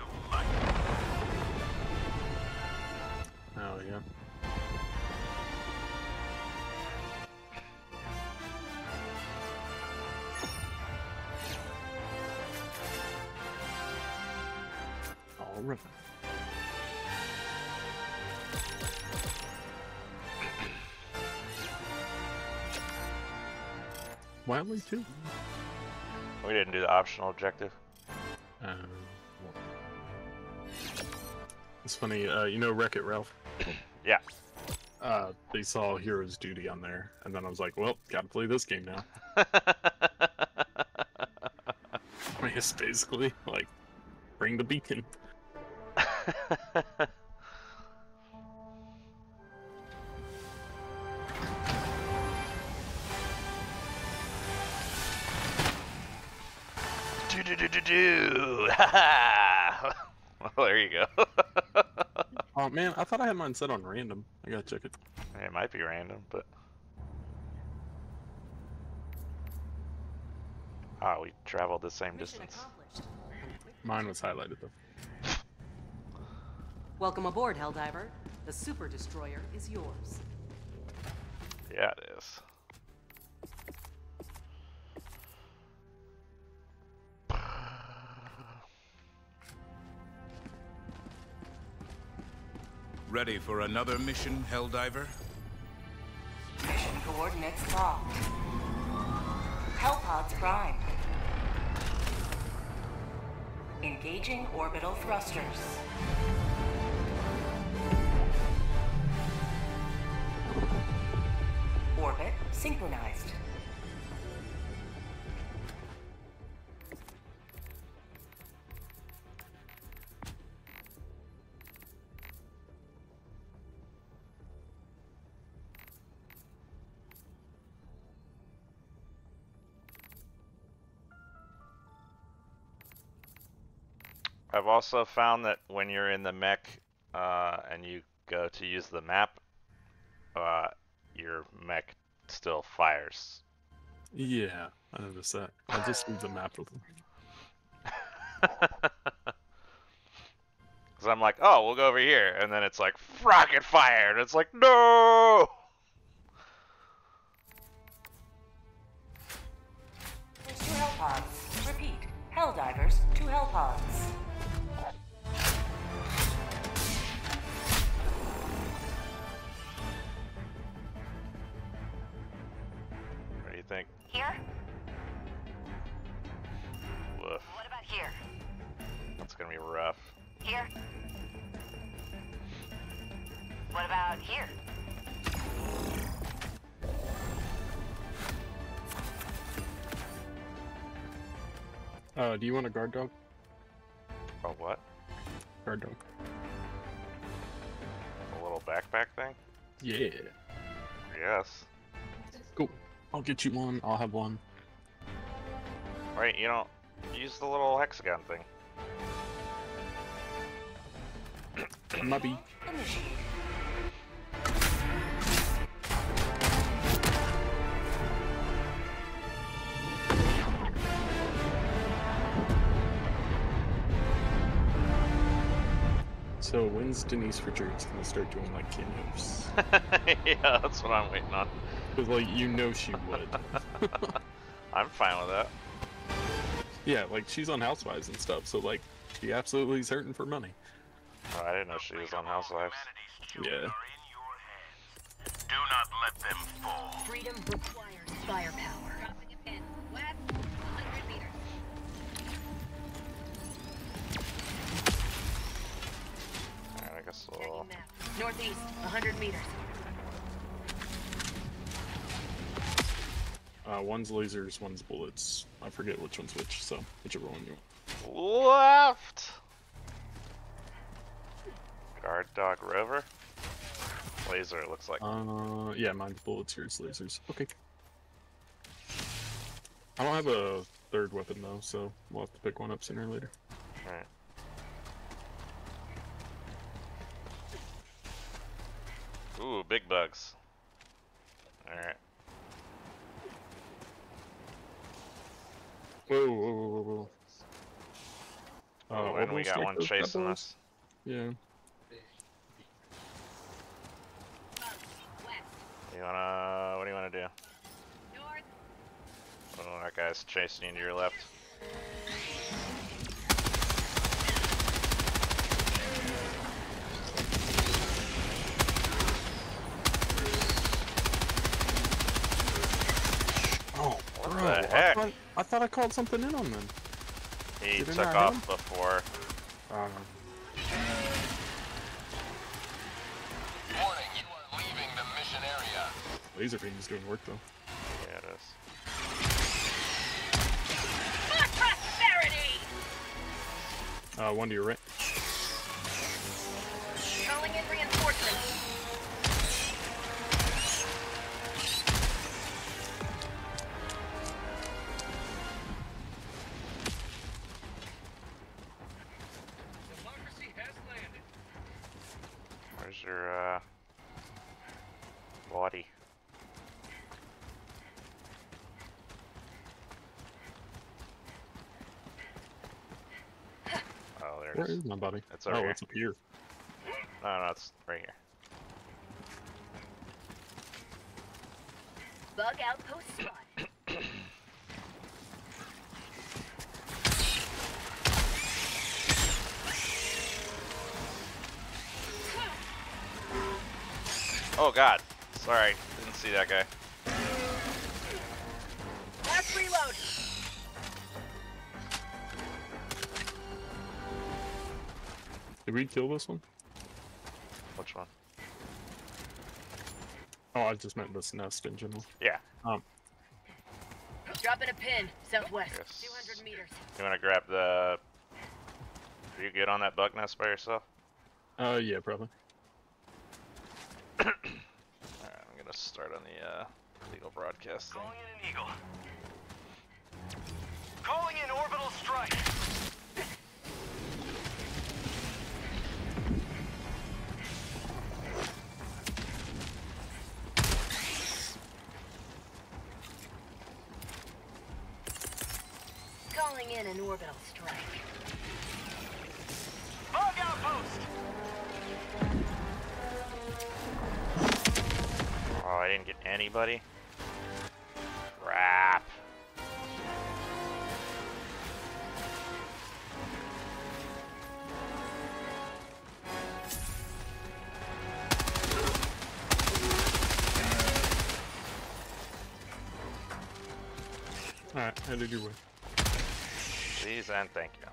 Oh, yeah. All right. Why only two? We didn't do the optional objective. Um, it's funny, uh, you know Wreck-It Ralph? Yeah. Uh, they saw Hero's Duty on there, and then I was like, well, gotta play this game now. I guess basically, like, bring the beacon. Do do do do do. Well, there you go. Oh man, I thought I had mine set on random. I gotta check it. It might be random, but ah, we traveled the same distance. Mine was highlighted though. Welcome aboard, Helldiver. The Super Destroyer is yours. Yeah, it is. Ready for another mission, Helldiver? Mission coordinates locked. Hellpods primed. Engaging orbital thrusters. Orbit synchronized. I've also found that when you're in the mech uh, and you go to use the map, uh, your mech still fires. Yeah, I noticed that. I just leave the map with them. Because I'm like, oh, we'll go over here. And then it's like, rocket fire. And it's like, no! To Hellpods. Repeat. Helldivers to Hellpods. What do you think? Here? Woof. What about here? That's gonna be rough. Here? What about here? Uh, do you want a guard dog? Oh, what? Guard dog. A little backpack thing? Yeah. Yes. Cool. I'll get you one. I'll have one. Wait, you don't use the little hexagon thing. Maybe. Initiate. So when's Denise Richards gonna start doing like cameos? Yeah, that's what I'm waiting on. Because like you know she would. I'm fine with that. Yeah, like she's on Housewives and stuff, so like she absolutely is hurting for money. Oh, I didn't know she was on Housewives. Yeah. Do not let them fall. Freedom requires firepower. Dropping a pin. West, one hundred meters. Northeast, one hundred meters. Uh, one's lasers, one's bullets. I forget which one's which, so whichever one you want. Left. Guard dog rover. Laser, it looks like. Uh, yeah, mine's bullets, yours lasers. Okay. I don't have a third weapon though, so we'll have to pick one up sooner or later. Alright. Ooh, big bugs. Alright. Whoa, whoa, whoa, whoa, whoa. Uh, Oh, and we almost got like one those chasing peppers? us. Yeah. You wanna, what do you wanna do? North. Oh, that guy's chasing you to your left. Oh, What bro, the heck? I thought, I thought I called something in on them. He Didn't took I hit off him? before. Uh, Warning, you are leaving the mission area. laser beam is doing work though. Yeah, it is. For prosperity! Uh, one to your right. Calling in reinforcements. Democracy has landed. Where's your, uh, body? Oh, there Where it is. is my body? It's over oh, here. it's up here. No, no, it's right here. Bug outpost spotted. Oh god. Sorry, didn't see that guy. Last reload. Did we kill this one? Which one? Oh, I just meant this nest in general. Yeah. Um, Dropping a pin, southwest, Yes. two hundred meters. You wanna grab the... Are you good on that bug nest by yourself? uh, yeah, probably. Alright, I'm gonna start on the, uh, legal broadcast thing. Calling in an eagle. Calling in orbital strike. Calling in an orbital strike. Bug outpost. Oh, I didn't get anybody? Crap. Alright, headed your way. Please and thank you.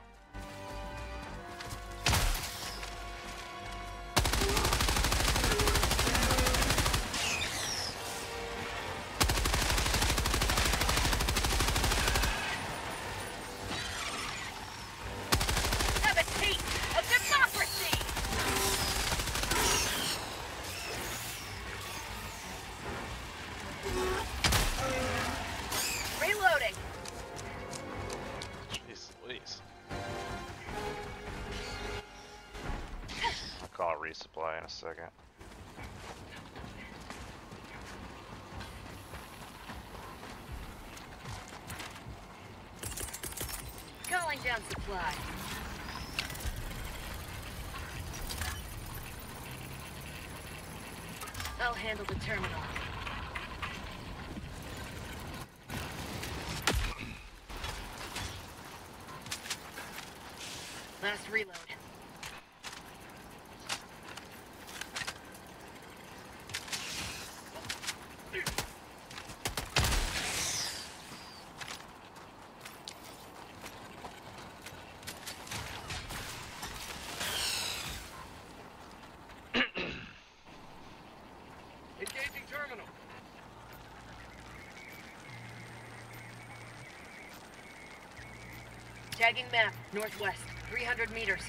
Have a taste of democracy! Reloading. Jeez Louise. I'll call resupply in a second. Calling down supply. I'll handle the terminal. Last reload. Tagging map, northwest, three hundred meters.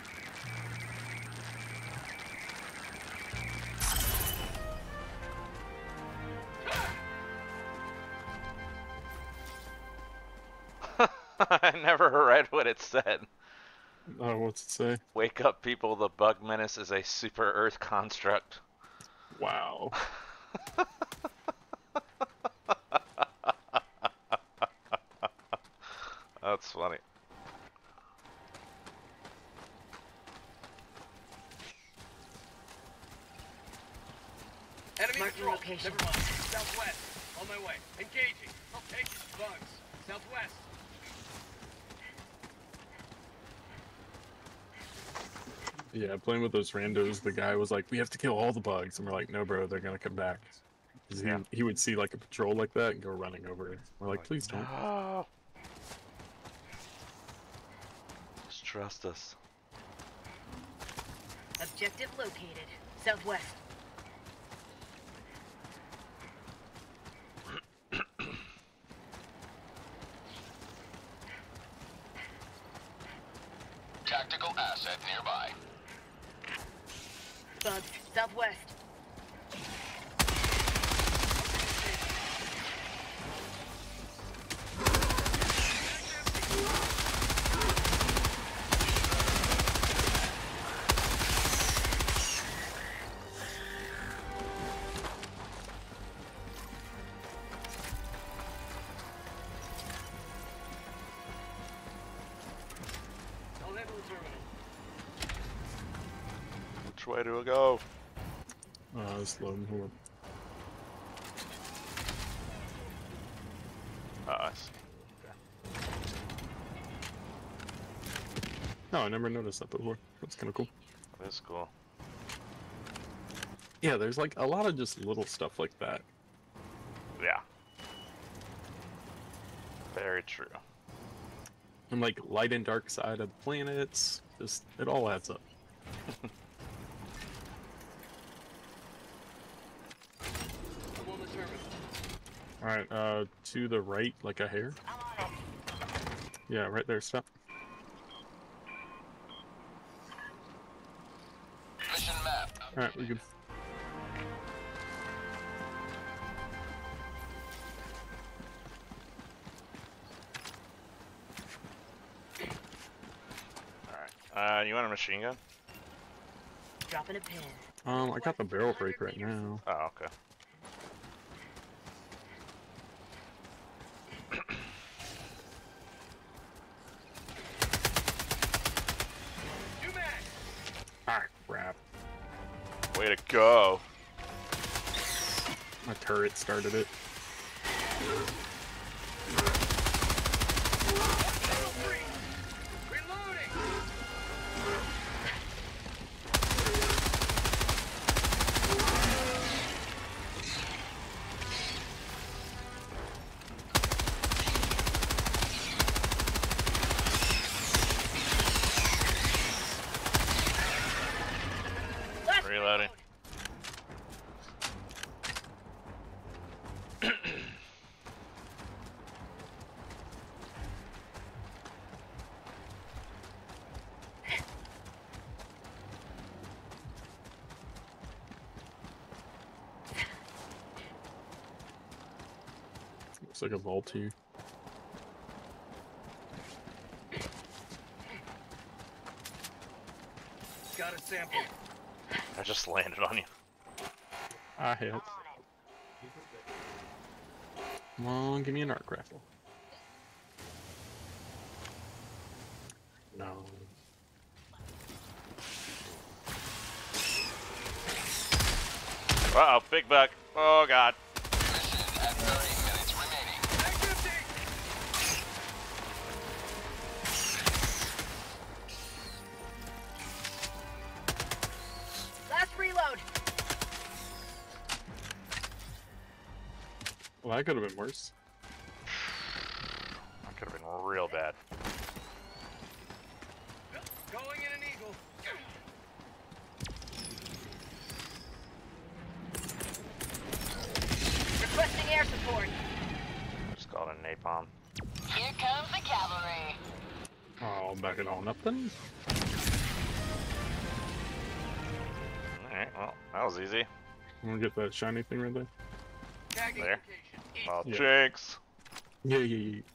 I never read what it said. Oh, what's it say? Wake up, people. The bug menace is a super Earth construct. Wow. That's funny. Enemy Marking control. location. Never mind. Southwest. On my way. Engaging. Okay. Bugs. Southwest. Yeah, playing with those randos, the guy was like, we have to kill all the bugs. And we're like, no, bro, they're going to come back. 'Cause he, Yeah. he would see like a patrol like that and go running over it. We're like, please don't. No. Just trust us. Objective located. Southwest. Tactical asset nearby. Bugs. Southwest. I'll handle the terminal. Which way do I go? Uh, it's loading. Hold on. Oh, I see. No, I never noticed that before. That's kind of cool. That is cool. Yeah, there's like a lot of just little stuff like that. Yeah. Very true. And like light and dark side of the planets. Just, it all adds up. I'm on the terminal. Alright, uh, to the right, like a hair. I'm on it. Yeah, right there, stop. Mission map. Alright, we good. Alright. Uh, you want a machine gun? Dropping a pin. Um, I got the barrel break right now. Oh, okay. New mag. Ah, crap. Way to go. My turret started it. Reloading. Last Reloading. Looks like a vault here. Got a sample. I just landed on you. I hit. Come on, give me an arc rifle. No. Uh oh, big bug. Oh god. Mission at thirty minutes remaining. Last reload. Well, that could have been worse. That could have been real bad. Going in an eagle. Requesting air support. Just called a napalm. Here comes the cavalry. back it on up then. Alright, well, that was easy. You wanna get that shiny thing right there? Tagging There. location. Well, Yeah. Jinx. Yeah, yeah, yeah.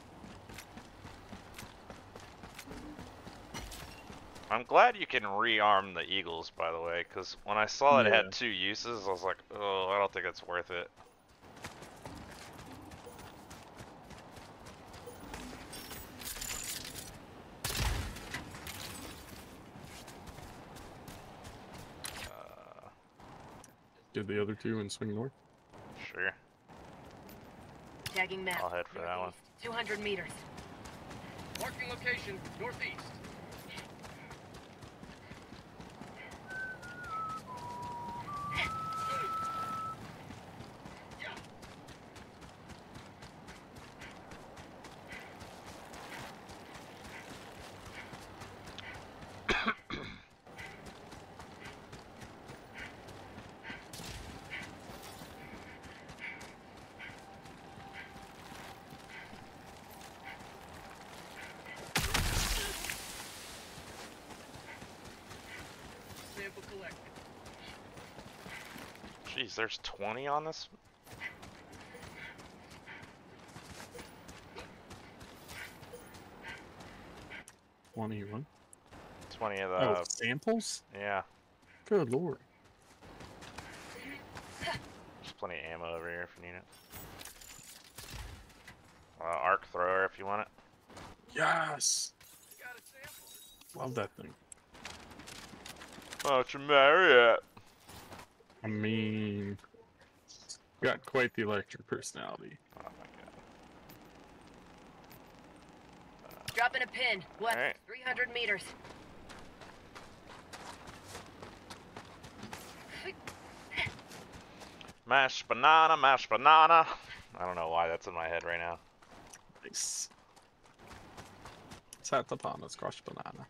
I'm glad you can rearm the Eagles, by the way, because when I saw it Yeah. had two uses, I was like, oh, I don't think it's worth it. Uh, Did the other two and swing north? sure. Tagging map. I'll head for that one. two hundred meters. Marking location, northeast. Sample collected. Jeez, there's twenty on this? twenty-one. twenty of the... Oh, samples? Yeah, Good lord. there's plenty of ammo over here if you need it. Uh, arc thrower if you want it. Yes! You got a sample. Love that thing. Why don't you marry it? I mean, got quite the electric personality. Oh my god. Dropping a pin. West, Alright. three hundred meters. Mashed banana, mashed banana. I don't know why that's in my head right now. Nice. Sat upon us, crushed banana.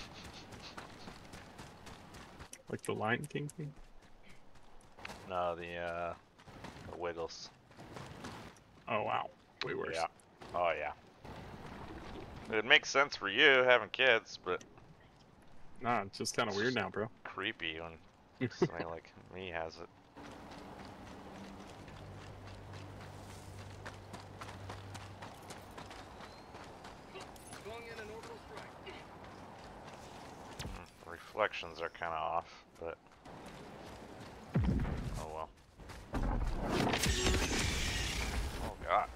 Like the Lion King thing? No, the, uh, the Wiggles. Oh wow, way worse. Yeah. Oh yeah. It makes sense for you having kids, but Nah, it's just kind of weird now, bro. creepy when somebody like me has it. Going in an orbital strike. Mm, Reflections are kind of off, but oh well. Oh god.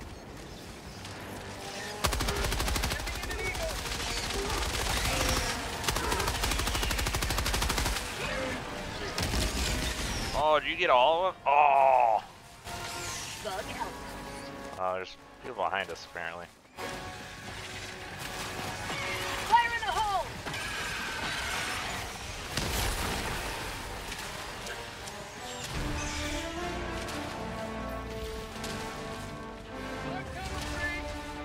Oh, did you get all of them? Oh! Bug out. Oh, there's people behind us apparently. Fire in the hole! Five cover three.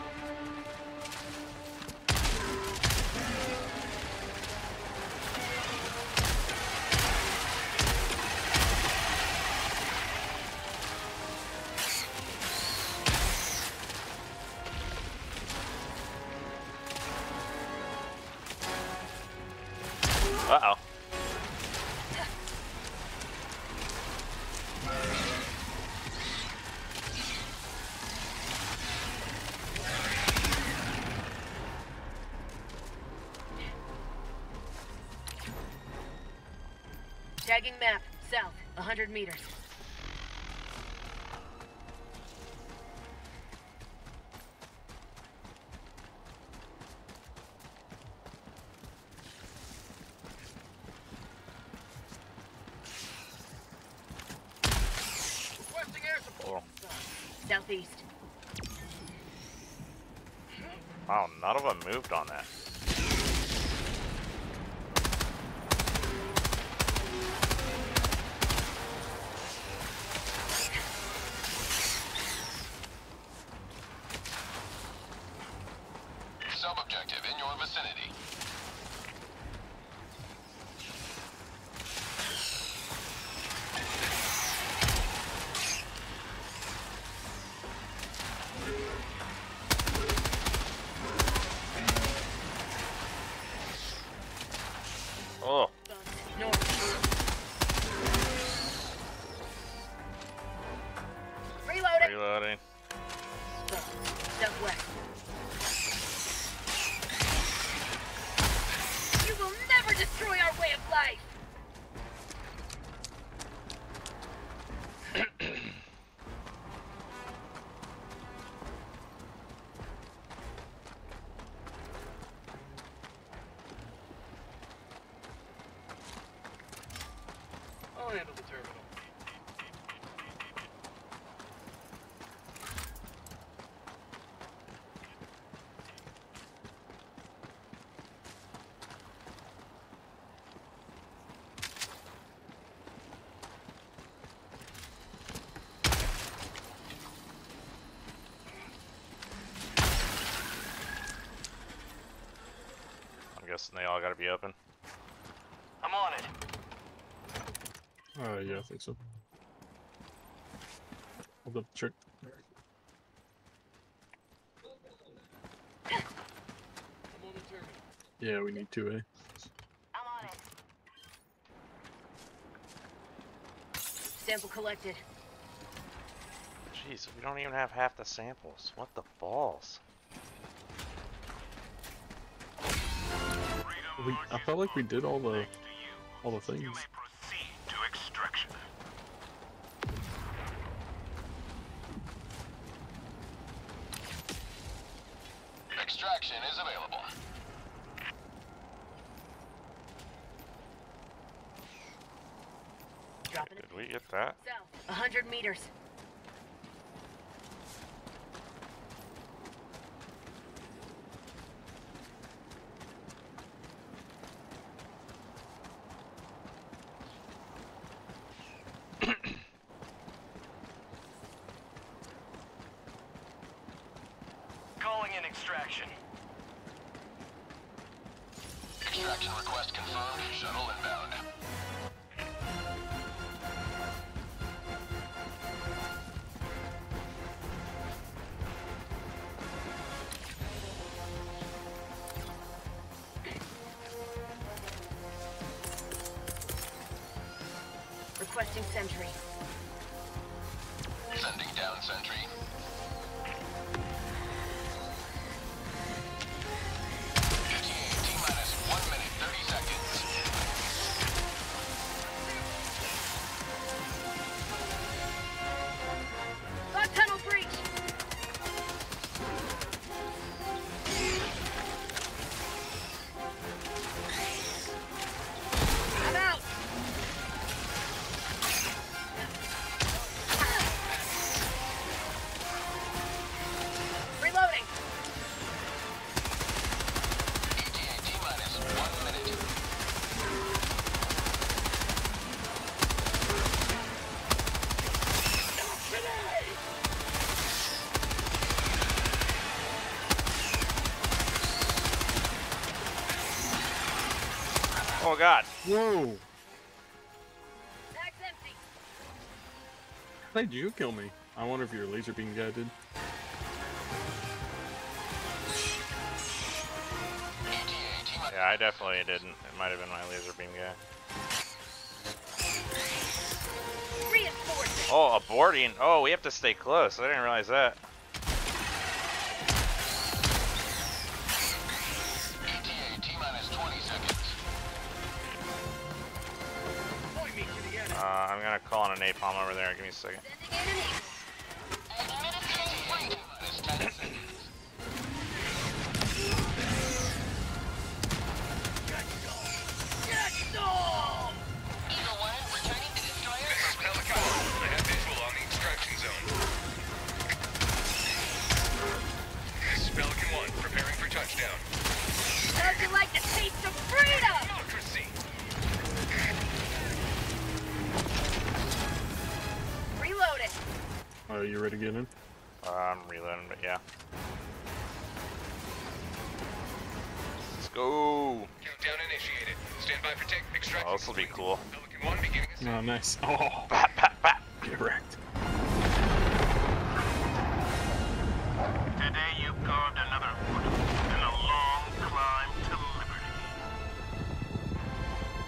Uh-oh. Tagging map. South, one hundred meters. Requesting air support. Cool. Southeast. Wow, none of them moved on that. Sub-objective in your vicinity. Oh. North. Reloading. Reloading. Southwest. You will never destroy our way of life. I'll handle the terminal. I'm guessing they all gotta be open. I'm on it. Uh, yeah, I think so. Hold up, check. I'm on the terminal. Yeah, we need two A. I'm on it. Sample collected. Jeez, we don't even have half the samples. What the balls? We, I felt like we did all the all the things. Proceed to extraction. Extraction is available. Dropping it. Did we get that? South. A hundred meters. Calling in extraction. Extraction request confirmed. Shuttle inbound. Requesting sentry. Sending down sentry. E T A T-minus one minute, thirty seconds. Got tunnel breach. I'm out. Reloading. E T A T-minus one minute. Oh god. Whoa! Mag's empty. How did you kill me? I wonder if your laser beam guy did. E T A T-minus. Yeah, I definitely didn't. It might have been my laser beam guy. Reinforcing. Oh, aborting. Oh, we have to stay close. I didn't realize that. E T A T-minus twenty seconds. Point me to the enemy. Uh, I'm gonna call on a napalm over there. Give me a second. Sending enemies. T-minus ten seconds. Eagle one, returning to destroyer. This is Pelican. I have visual on the extraction zone. This is Pelican one, preparing for touchdown. How'd you like the taste of freedom? Democracy. Reloading. Are you ready to get in? Uh, I'm reloading, but yeah. Let's go. Countdown initiated. Stand by for take extraction. Oh, this will be cool. Pelican one beginning ascent. Oh, nice. Oh, Bat, bat, bat. get wrecked. Today you've carved another foot in a long climb to liberty.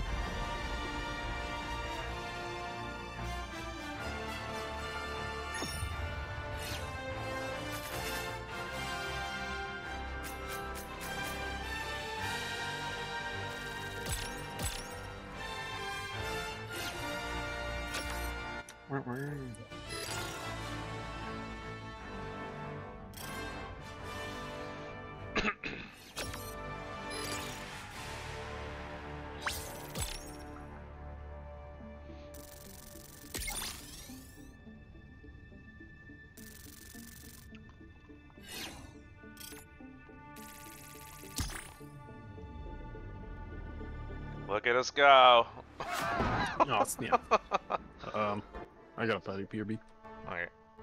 Look at us go. Oh, snap. um, I got a petty P R B. Okay.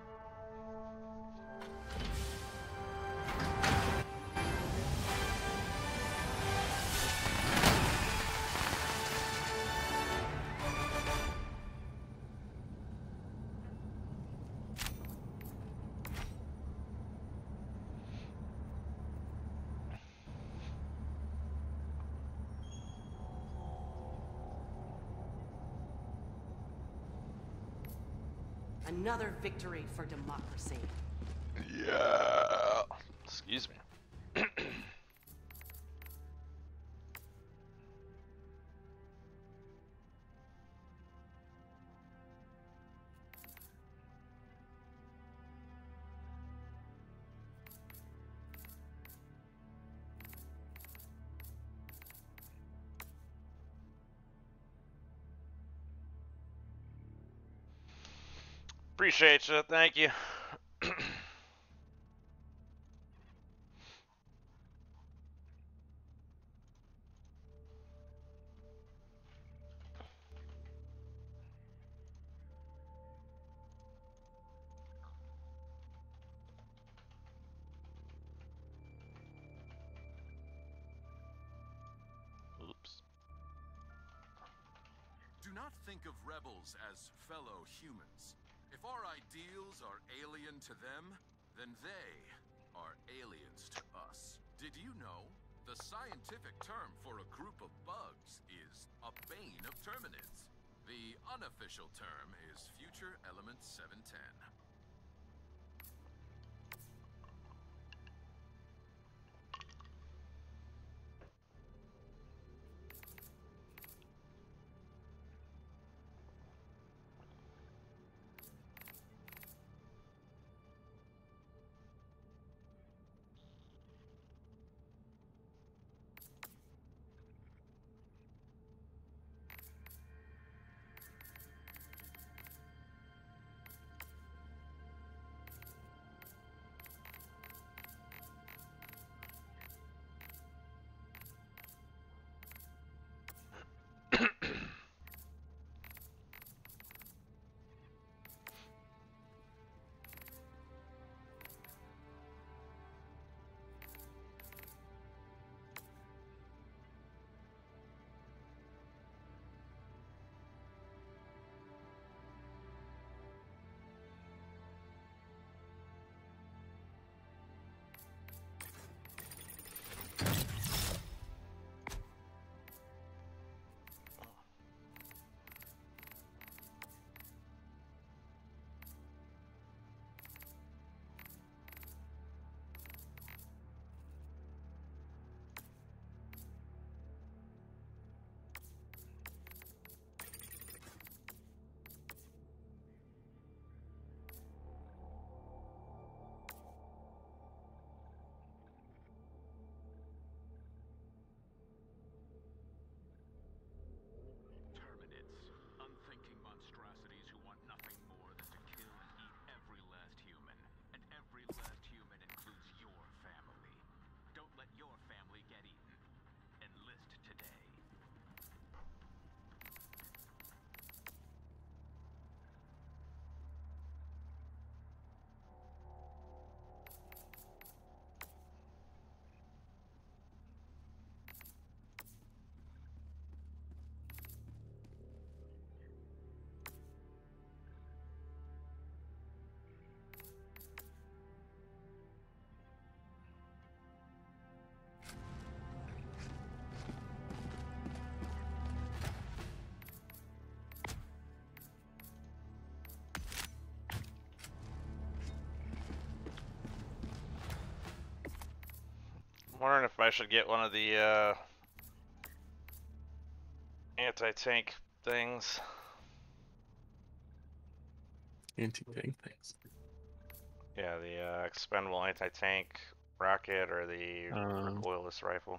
Another victory for democracy. Yeah. Excuse me. Appreciate you. Thank you. Oops. Do not think of rebels as fellow humans. If our ideals are alien to them, then they are aliens to us. Did you know? The scientific term for a group of bugs is a bane of Terminids. The unofficial term is Future Element seven ten. I'm wondering if I should get one of the uh, anti-tank things. Anti-tank things. Yeah, the uh, expendable anti-tank rocket or the Uh, recoilless rifle.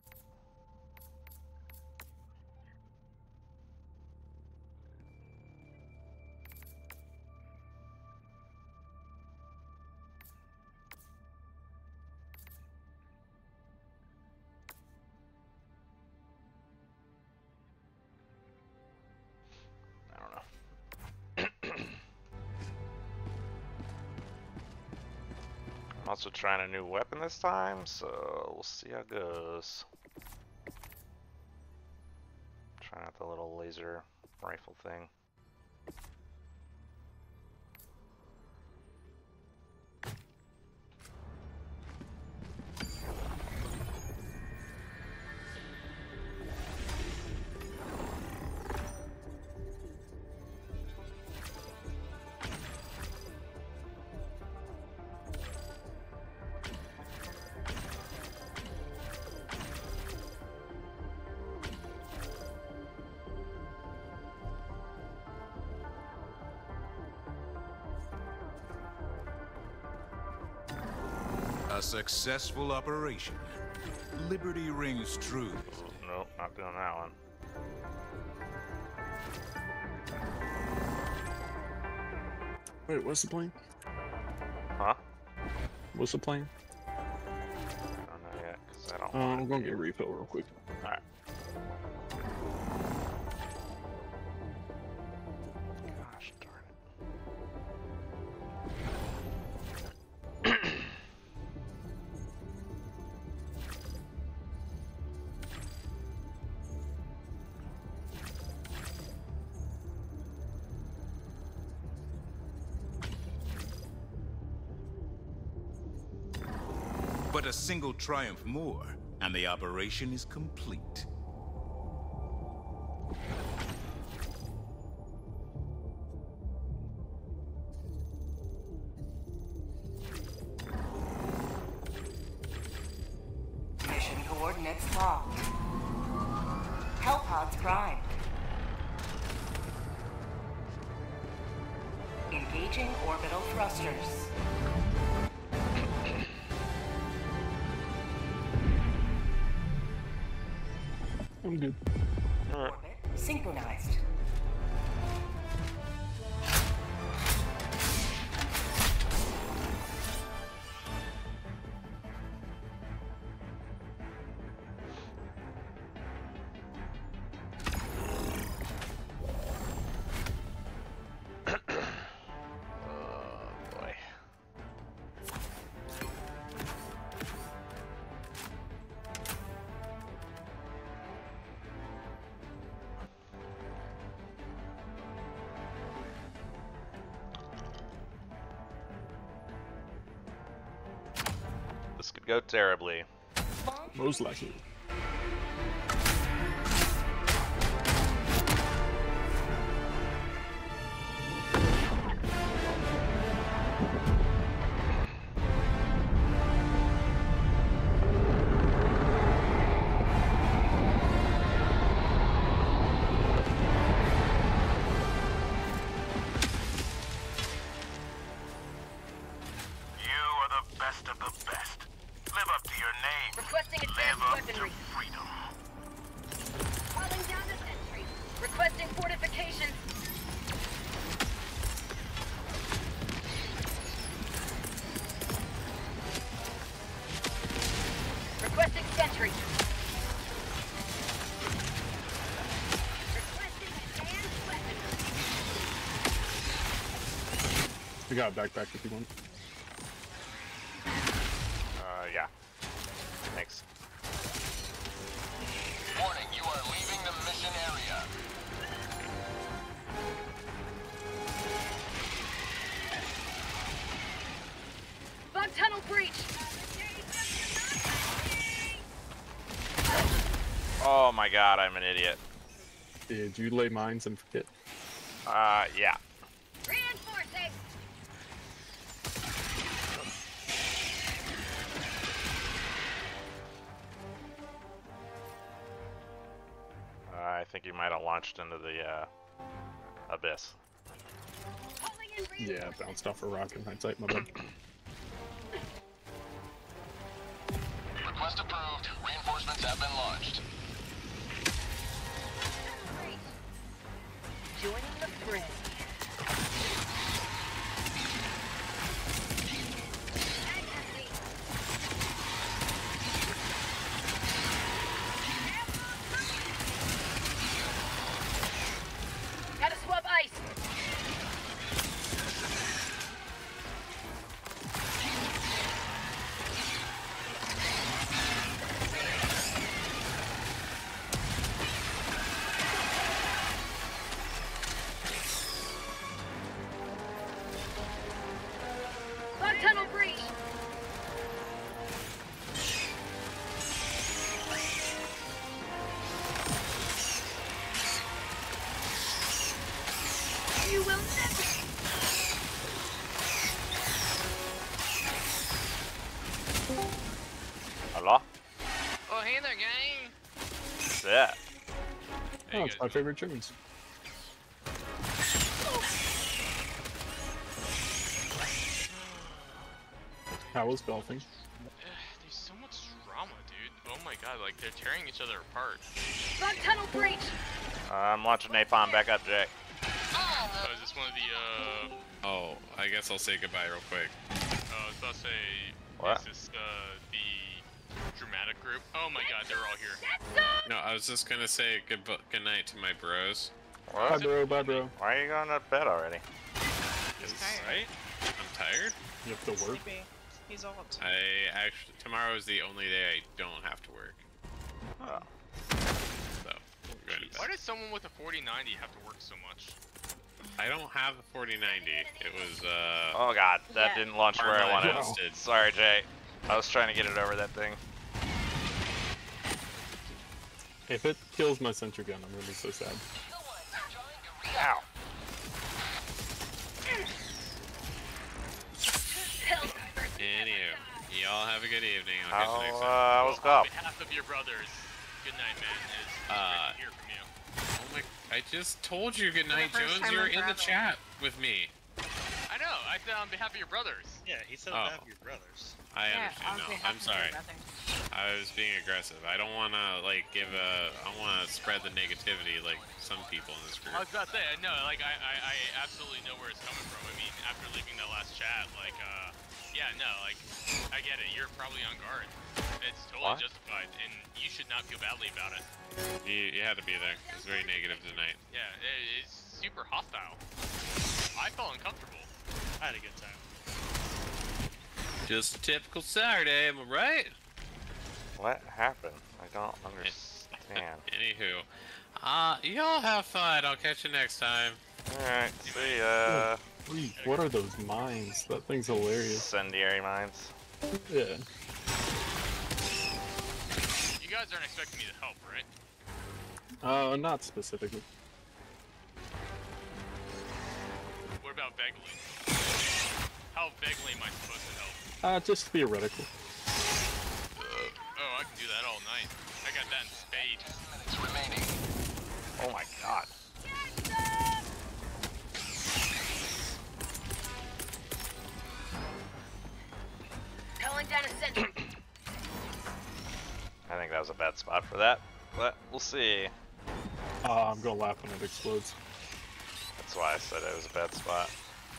I don't know. I'm also trying a new weapon this time, so we'll see how it goes. Trying out the little laser rifle thing. A successful operation. Liberty rings true. Ooh, nope, not doing that one. Wait, what's the plan? Huh? What's the plan? I don't know yet, because I don't Uh, want I'm gonna get a refill real quick. Alright. Gosh darn it. But a single triumph more, and the operation is complete. Mission coordinates locked. Hellpods primed. Engaging orbital thrusters. I'm good. Orbit synchronized. Oh boy. This could go terribly. Most likely. You are the best of the best. Live up to your name. Requesting Live advanced up weaponry. to freedom. Calling down the sentry. Requesting fortifications. Requesting sentry. Requesting advanced weaponry. I got a backpack if you want. Uh, yeah. Thanks. Warning, you are leaving the mission area. Bug tunnel breach. Oh my god, I'm an idiot. Did you lay mines and forget? Uh, yeah. Reinforcing. Uh, I think you might have launched into the, uh, abyss. Pulling Yeah, bounced off a rock in hindsight, my bad. Request approved. Reinforcements have been launched. Joining the fray. Gotta swap ice. Lock tunnel breach. You will never. Hello? Oh, hey there, gang. What's that? Oh, it's my favorite Germans. How was golfing? There's so much drama, dude. Oh my god, like they're tearing each other apart. Lock tunnel breach. Uh, I'm launching napalm back up, Jack. Oh, is this one of the, uh... Oh, I guess I'll say goodbye real quick. Oh, I was about to say... What? Is this, uh, the... dramatic group? Oh my god, they're all here. No, I was just gonna say good good night to my bros. What? Bye, bro. Bye, bro. Why are you going to bed already? Is right? I'm tired. You have to work. He's old. I actually tomorrow is the only day I don't have to work. Oh. So I'm going to bed. Why does someone with a forty ninety have to work so much? I don't have a forty ninety. It was uh. Oh god, that Yeah. didn't launch where I wanted. Wow. Did. Sorry, Jay. I was trying to get it over that thing. If it kills my sentry gun, I'm gonna be so sad. Ow. Anywho, y'all have a good evening. I'll How, catch you next uh, time. how was On golf? behalf of your brothers, good night, man. It's Uh, great to hear from you. Oh my! I just told you good night, For the first Jones. time You're in in the forever. chat with me. I know, I said on behalf of your brothers. Yeah, he said Oh. that your brothers. I Yeah, understand on now. behalf I'm of sorry. my brothers. I was being aggressive. I don't want to like give a. I want to spread the negativity like some people in this group. I was about to say, no, like, I, I, I absolutely know where it's coming from. I mean, after leaving that last chat, like, uh, yeah, no, like, I get it. You're probably on guard. It's totally What? justified, and you should not feel badly about it. You, you had to be there. It was very negative tonight. Yeah, it, it's super hostile. I felt uncomfortable. I had a good time. Just a typical Saturday, am I right? What happened? I don't understand. Anywho, uh, y'all have fun. I'll catch you next time. Alright, see ya. Please, what are those mines? That thing's hilarious. Incendiary mines. Yeah. You guys aren't expecting me to help, right? Uh, not specifically. What about vaguely? How vaguely am I supposed to help? Uh, just theoretical. Oh, I can do that all night. I got that in spades. Minutes remaining. Oh my god. Calling down a sentry. I think that was a bad spot for that, but we'll see. Uh, I'm gonna laugh when it explodes. That's why I said it was a bad spot.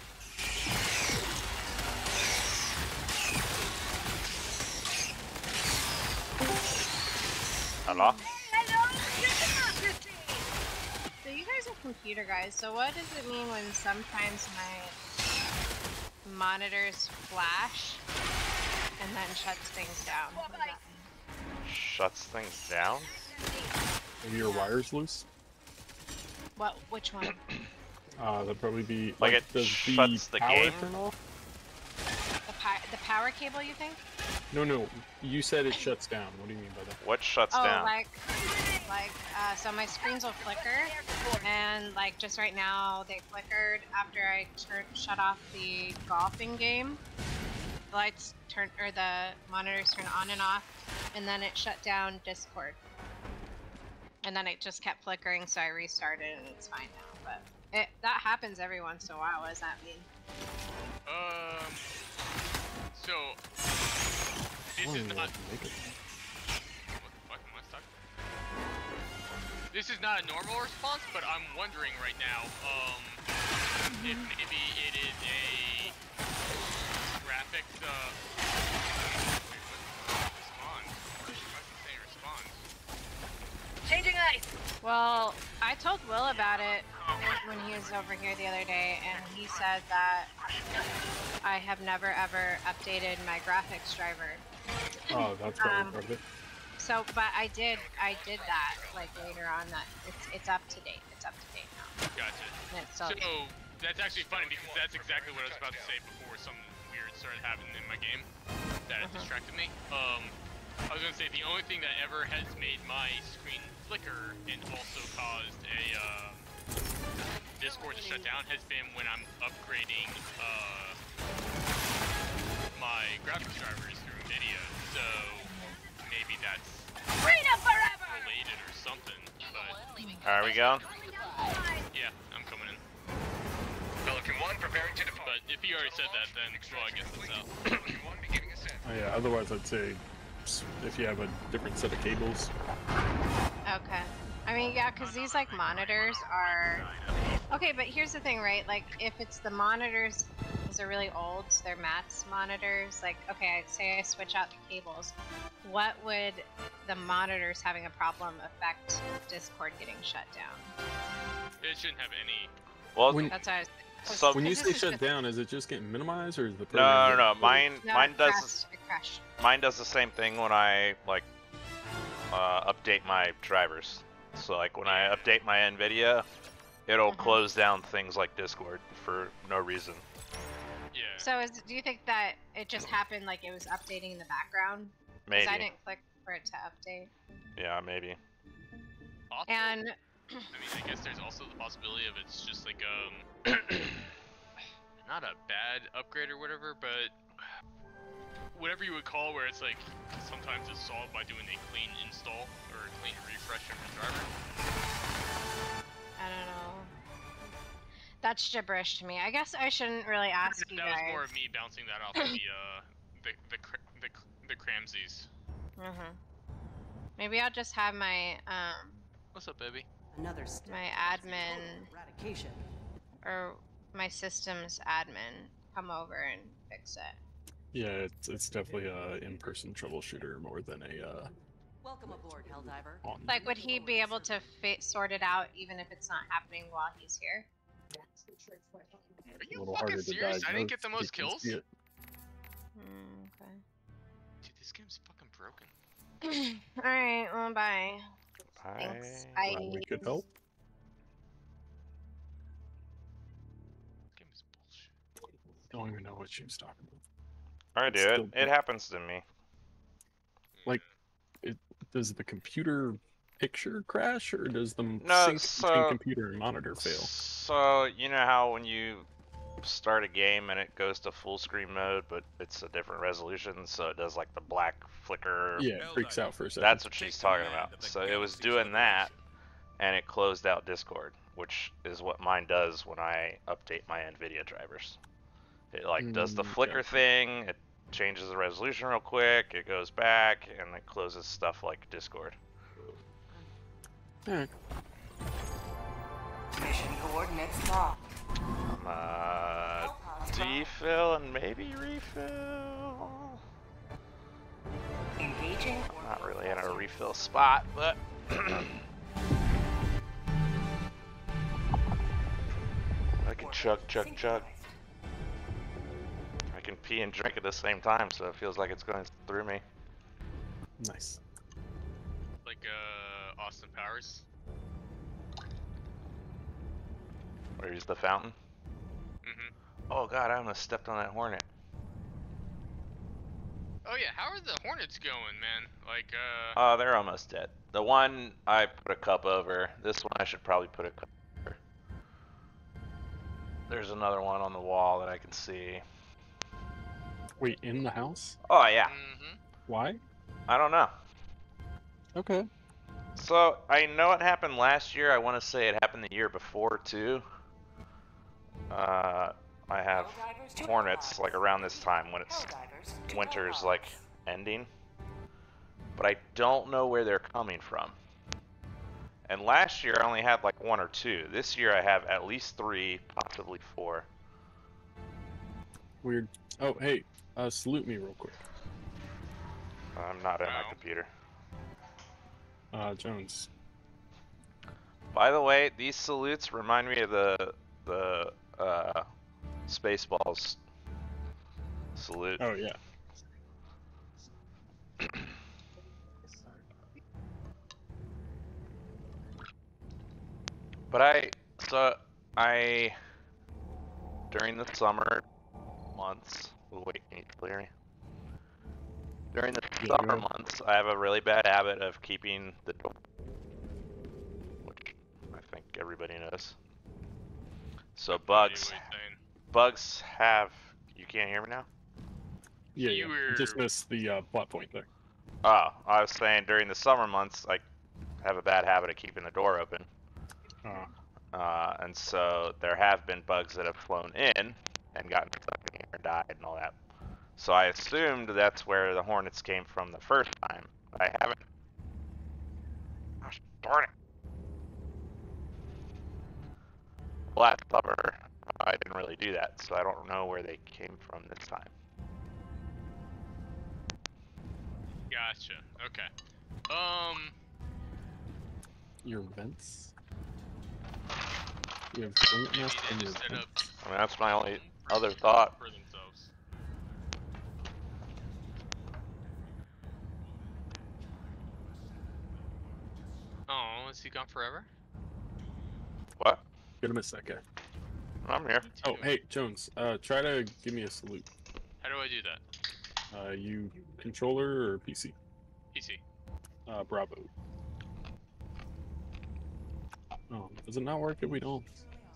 Hello? So you guys are computer guys, so what does it mean when sometimes my monitors flash and then shuts things down? What does that mean? Shuts things down? Maybe your wire's loose? What? Which one? Uh, that'd probably be Like it does shuts the power game? turn off? The, pi- the power cable, you think? No, no. You said it shuts down. What do you mean by that? What shuts oh, down? like, like, uh, so my screens will flicker, and like just right now they flickered after I turned shut off the golfing game. The lights turn or the monitors turn on and off, and then it shut down Discord. And then it just kept flickering, so I restarted and it's fine now. But it that happens every once in a while. What does that mean? Um. So this is not. What the fuck am I stuck? This is not a normal response, but I'm wondering right now, um, if maybe it is a graphics. Uh, wait, what? Respond. Why is it saying respond? Changing ice. Well, I told Will about it when he was over here the other day, and he said that I have never ever updated my graphics driver. Oh, that's probably Um, part of it. So, but I did, I did that like later on. That it's it's up to date. It's up to date now. Gotcha. And it's still. So that's actually funny because that's exactly what I was about to say before some weird started happening in my game that Uh-huh. distracted me. Um, I was gonna say the only thing that ever has made my screen flicker and also caused a uh, Discord to shut down has been when I'm upgrading uh, my graphics drivers through NVIDIA. So maybe that's Freedom forever. related or something. But Are we going? yeah, I'm coming in. Pelican one preparing to depart. But if you already said that, then well, I guess that's out. one beginning ascent. Oh, yeah, otherwise I'd say s- if you have a different set of cables. Okay. I mean, yeah, because these like monitors are. Okay, but here's the thing, right? Like, if it's the monitors, these are really old, so they're Matt's monitors. Like, okay, I'd say I switch out the cables. What would the monitors having a problem affect Discord getting shut down? It shouldn't have any. Well, When- That's what I was. So- When you this say is shut just- down, is it just getting minimized or is the no, program no, no. getting- Mine, No, mine it does. crashed. It crashed. Mine does the same thing when I like uh, update my drivers. So like when I update my NVIDIA, it'll Mm-hmm. close down things like Discord for no reason. Yeah. So, is, do you think that it just happened like it was updating in the background? Maybe. Because I didn't click for it to update. Yeah, maybe. Also, And I mean, I guess there's also the possibility of it's just like um, not a bad upgrade or whatever, but whatever you would call where it's like sometimes it's solved by doing a clean install or a clean refresh of your driver. I don't know. That's gibberish to me. I guess I shouldn't really ask That you was guys. more of me bouncing that off of the uh, the the cr- the, cr- the Cramsies. Mhm. Maybe I'll just have my um What's up, baby? Another step my towards admin eradication. or my systems admin come over and fix it. Yeah, it's, it's definitely a in-person troubleshooter more than a uh, Welcome aboard, Helldiver. on. Like, would he be able to fit, sort it out even if it's not happening while he's here? Are a you little fucking harder to serious? I didn't get the diagnose most if you can kills. see it. Mm, okay. Dude, this game's fucking broken. All right. Well, bye. Bye. Thanks. Bye. Glad we could help. This game is bullshit. Don't even know what she was talking about. I It's do it. still- It happens to me. Like, it, does the computer picture crash or does the No, sync so- between computer and monitor fail? So you know how when you start a game and it goes to full screen mode, but it's a different resolution, so it does like the black flicker. Yeah, it freaks out for a second. That's what she's talking about. So it was doing that, and it closed out Discord, which is what mine does when I update my NVIDIA drivers. It like does the Mm, flicker okay. thing, it changes the resolution real quick, it goes back, and it closes stuff like Discord. Alright. Mission coordinates locked. Uh, defill and maybe refill. Engaging. Not really in a refill spot, but I can chug, chug, chug. I can pee and drink at the same time, so it feels like it's going through me. Nice. Like uh, Austin Powers. Where's the fountain? Mhm. Oh god, I almost stepped on that hornet. Oh yeah, how are the Hornets going, man? Like uh. Oh, they're almost dead. The one I put a cup over. This one I should probably put a cup over. There's another one on the wall that I can see. Wait, in the house? Oh yeah. Mhm. Why? I don't know. Okay. So I know it happened last year. I want to say it happened the year before too. Uh, I have hornets like around this time when it's winter's like ending, but I don't know where they're coming from. And last year I only had like one or two. This year I have at least three, possibly four. Weird. Oh, hey, uh, salute me real quick. I'm not in my computer. Uh, Jones. By the way, these salutes remind me of the the uh, Spaceballs salute. Oh yeah. But I, so I, during the summer months, oh, wait, can you clear me? During the Yeah, summer yeah. months, I have a really bad habit of keeping the door, which I think everybody knows. So bugs, bugs have, you can't hear me now? Yeah, yeah. I just missed the uh, plot point there. Oh, I was saying during the summer months, I have a bad habit of keeping the door open. Uh, Uh, and so there have been bugs that have flown in and gotten stuck in here and died and all that. So I assumed that's where the hornets came from the first time. I haven't. Gosh darn it. Last summer, I didn't really do that, so I don't know where they came from this time. Gotcha. Okay. Um. Your vents. You have hornet nest and your Set up vents. I mean, that's my only other thought. for themselves. Oh, is he gone forever? What? Get him a second. I'm here. Oh, hey, Jones. Uh, try to give me a salute. How do I do that? Uh, you controller or P C? P C. Uh, Bravo. Oh, does it not work if we don't?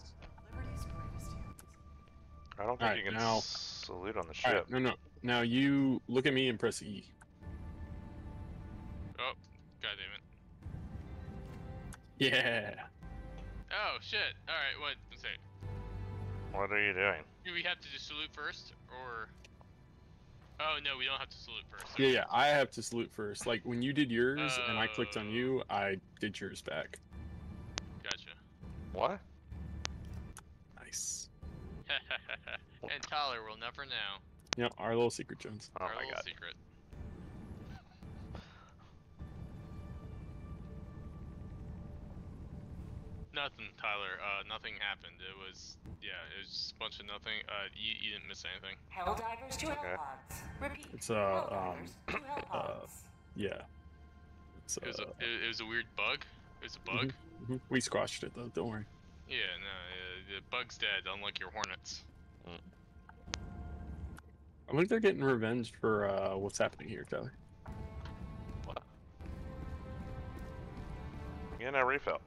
I don't think Alright, you can now- salute on the Alright, ship. no, no. Now you look at me and press E. Oh, god damn it. Yeah. Oh shit. All right. What? Let's see. What are you doing? Do we have to just salute first, or? Oh no, we don't have to salute first. Yeah, yeah. I have to salute first. Like when you did yours and I clicked on you, I did yours back. Gotcha. What? Nice. And Tyler will never know. Yep, our little secret, Jones. Oh Our my little god. secret. Nothing, Tyler. Uh, nothing happened. It was, yeah, it was just a bunch of nothing. Uh, you, you didn't miss anything. Helldivers to Hellpods. Repeat. It's uh, um, Helldivers to uh, Hellpods. yeah. It's, uh, It was a, it, it was a weird bug. It was a bug. mhm, mhm. We squashed it though. Don't worry. Yeah, no, uh, the bug's dead, unlike your hornets. I think they're getting revenge for uh, what's happening here, Tyler. What? Getting a refill.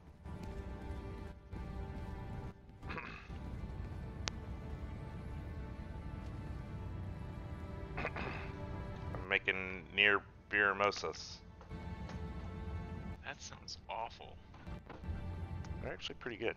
I'm making near beer mimosas. That sounds awful. They're actually pretty good.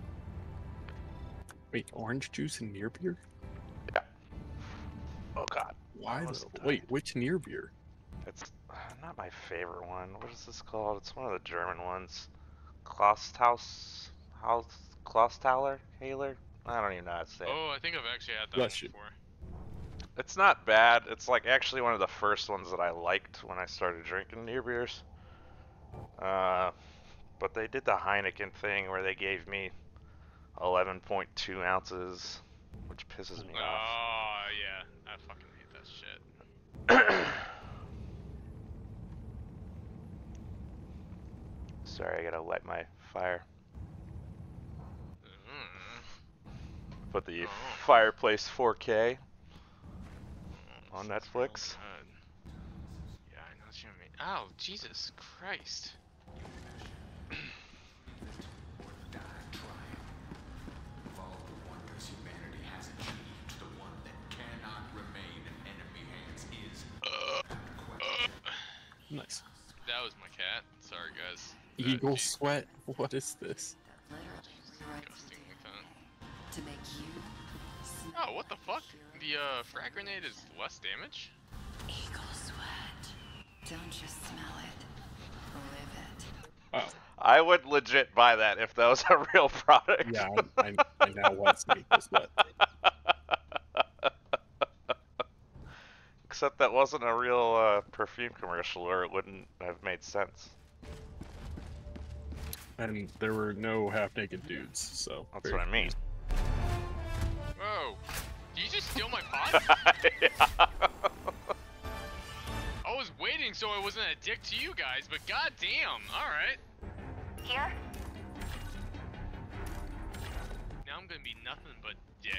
Wait, orange juice and near beer? Yeah. Oh god. Why Almost though? died. Wait, which near beer? It's uh, not my favorite one. What is this called? It's one of the German ones. Klosthaus... Haus... Klosthaler? Haler? I don't even know how to say it. Oh, I think I've actually had that Bless one you. before. It's not bad. It's like actually one of the first ones that I liked when I started drinking near beers. Uh, but they did the Heineken thing where they gave me eleven point two ounces, which pisses me off. Oh, yeah. I fucking hate that shit. Sorry, I gotta light my fire. Mm. Put the Oh. Fireplace four K on That's Netflix. real good. Yeah, I know what you mean. Oh, Jesus Christ. Nice. That was my cat. Sorry, guys. Eagle sweat? What is this? Disgusting like that. To make you. Oh, what the fuck? The uh, frag grenade is less damage? Eagle sweat. Don't just smell it. Live it. Oh. I would legit buy that if that was a real product. Yeah, I, I, I now want some Eagle sweat. Except that wasn't a real uh, perfume commercial, or it wouldn't have made sense. And there were no half-naked dudes, so... That's what I mean. Whoa! Did you just steal my pot? Yeah. I was waiting so I wasn't a dick to you guys, but goddamn! Alright. Here? Now I'm gonna be nothing but dick.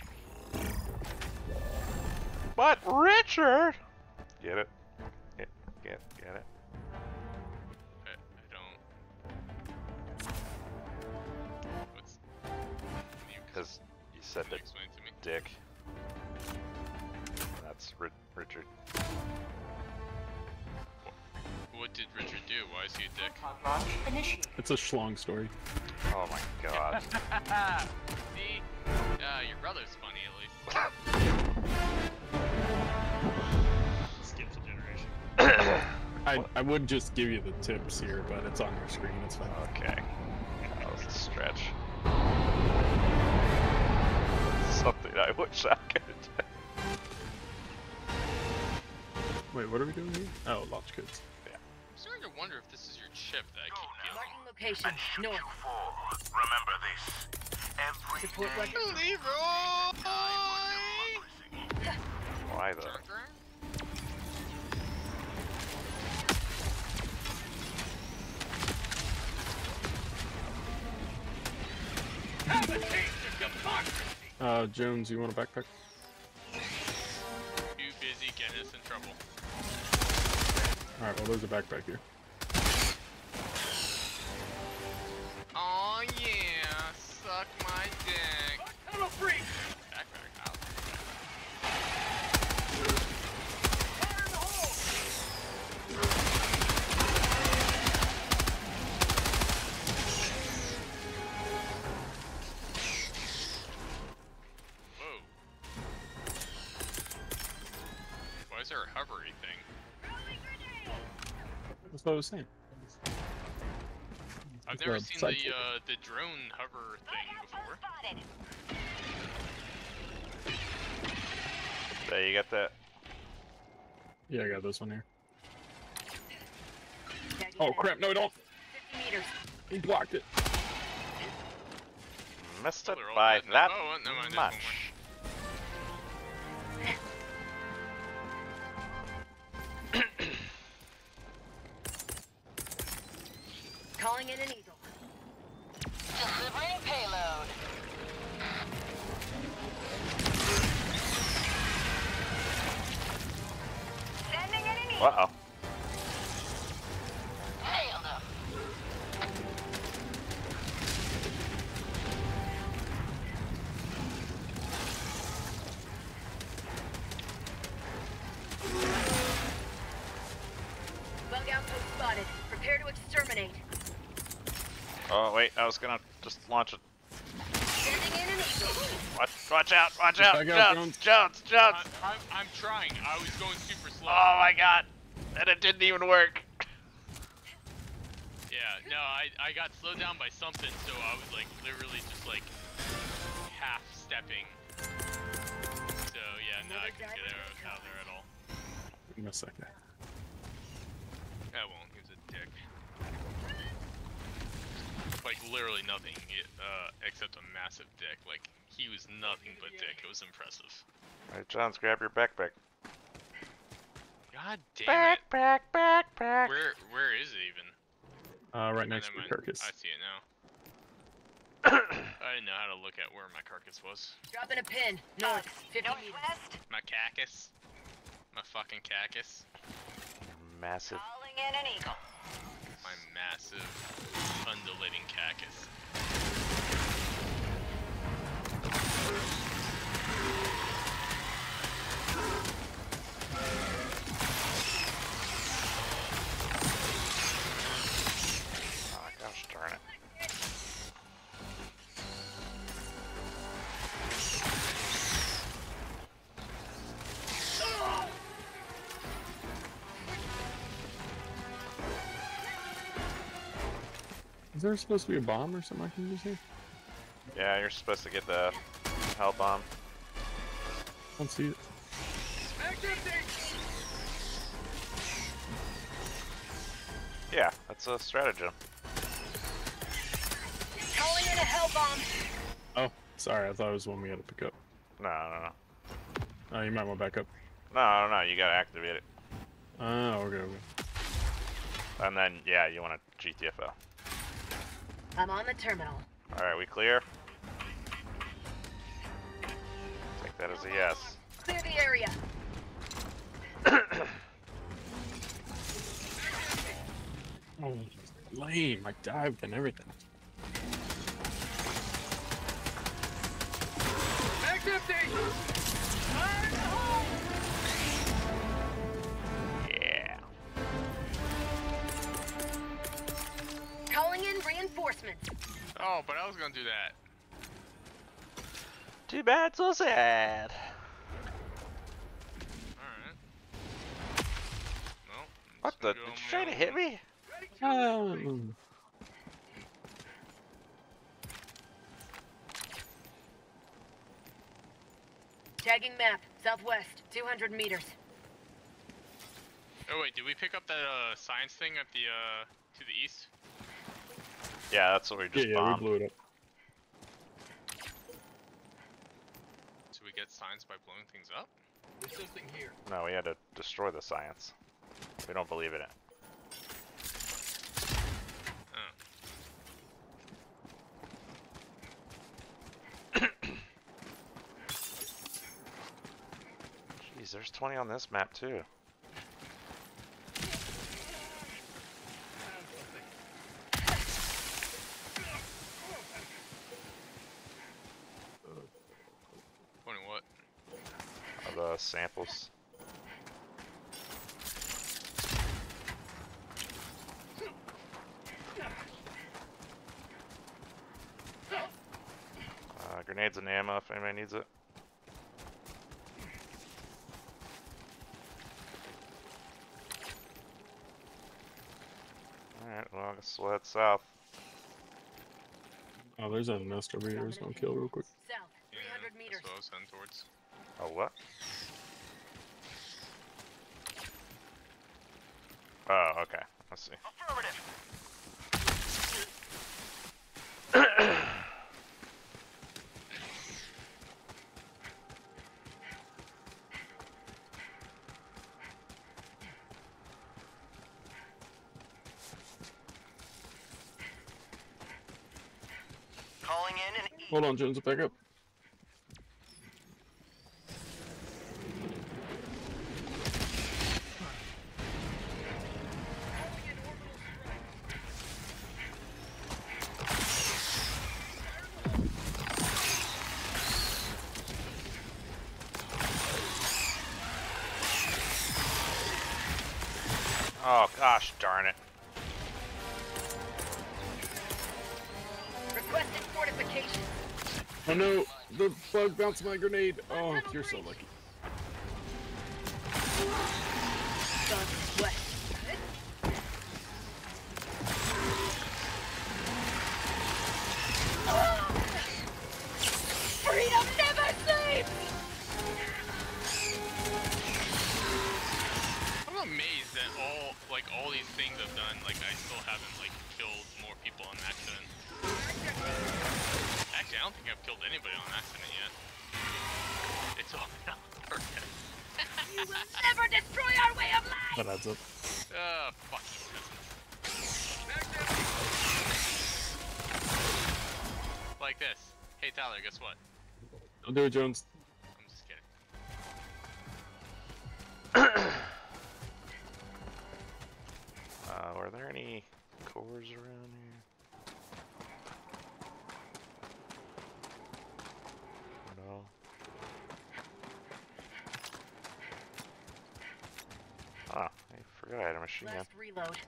But Richard! Get it? Get, get, get it? I, I don't... What's... Because you said Can you that explain to me? dick. That's Ri Richard. What did Richard do? Why is he a dick? Launch initiated. It's a schlong story. Oh my god. See? Uh, your brother's funny at least. Skips a generation. I, I would just give you the tips here, but it's on your screen, it's fine. Okay. That was a stretch. Something I wish I could do. Wait, what are we doing here? Oh, launch codes. Yeah. I'm starting to wonder if this is your chip that I keep feeling. Marking location. North. You fall. Remember this. Every Support day, weapon. Leroy! Why though? Have a taste of democracy! Uh, Jones, you want a backpack? Too busy getting us in trouble. Alright, well there's a backpack here. Aw yeah, suck my dick. Tunnel freak! Backpack, out. Fire in the hole! Whoa. Why is there a hovery thing? That's what I was saying. I've It's never a seen side the chick. uh, the drone hover thing before. There, you got that? Yeah, I got this one here. Oh crap, no don't! fifty meters. He blocked it. Missed it They're all by dead. that Oh, never mind, there's much. one Calling in an eagle. Delivering payload. Sending in an eagle. Uh oh. Nailed him. Bug outpost spotted. Prepare to exterminate. Oh wait, I was gonna just launch it. Sending in an eagle. Watch, watch out, watch Just out, back out, Jones, Jones, Jones. I, I'm, I'm trying. I was going super slow. Oh my god, and it didn't even work. Yeah, no, I, I got slowed down by something, so I was like literally just like half stepping. So yeah, no, I couldn't get out, out there at all. Give me a second. I won't. He was a dick. Like literally nothing, uh, except a massive dick. Like he was nothing but dick. It was impressive. Alright, Jones, grab your backpack. God damn it! Backpack, backpack. Where where is it even? Uh, right Oh, next to never the mind. carcass. I see it now. I didn't know how to look at where my carcass was. Dropping a pin. North. fifty meters. Northwest. My cactus. My fucking cactus. Massive. Calling in an eagle. My massive undulating cactus. Oh, I got Is there supposed to be a bomb or something I can use here? Yeah, you're supposed to get the hell bomb. I don't see it. Yeah, that's a stratagem. Calling in a hell bomb. Oh, sorry. I thought it was one we had to pick up. No, no, no. Oh, you might want to back up. No, no, no. You gotta activate it. Oh, okay, okay. And then, yeah, you want to G T F O. I'm on the terminal. Alright, we clear? Take that as a yes. Clear the area. Oh, lame. I dived and everything. Max empty! Yeah. Calling in reinforcements. Oh, but I was gonna do that. Too bad, so sad. Alright. No. What the? Did you try to hit me? Um, Tagging map, southwest, two hundred meters. Oh wait, did we pick up that uh, science thing at the uh, to the east? Yeah, that's what we just yeah, yeah, bombed. we blew it up. So we get science by blowing things up? There's something here. No, we had to destroy the science. We don't believe in it. Jeez, there's twenty on this map too. twenty what? Of the samples. Uh, grenades and ammo if anybody needs it. Alright, well, I guess we'll head south. Oh, there's a nest over here. Just gonna kill real quick. South, three hundred Yeah, meters. that's what I was heading towards. Oh, what? Oh, okay. Let's see. Calling in an E. Hold on, Jones, back up. Oh, gosh darn it. Requested fortification. Oh no, the bug bounced my grenade. Oh, you're so lucky. Guns west. Freedom never sleeps! I'm amazed that all, like, all these things I've done, like, I still haven't, like, killed more people on accident. Actually, I don't think I've killed anybody on accident yet. It's all on purpose. You will never destroy our way of life! That adds up. Uh, fuck you. Like this. Hey, Tyler, guess what? Don't do it, Jones. I'm just kidding. Uh, are there any cores around here? No. Oh, I forgot I had a machine gun. Last reload.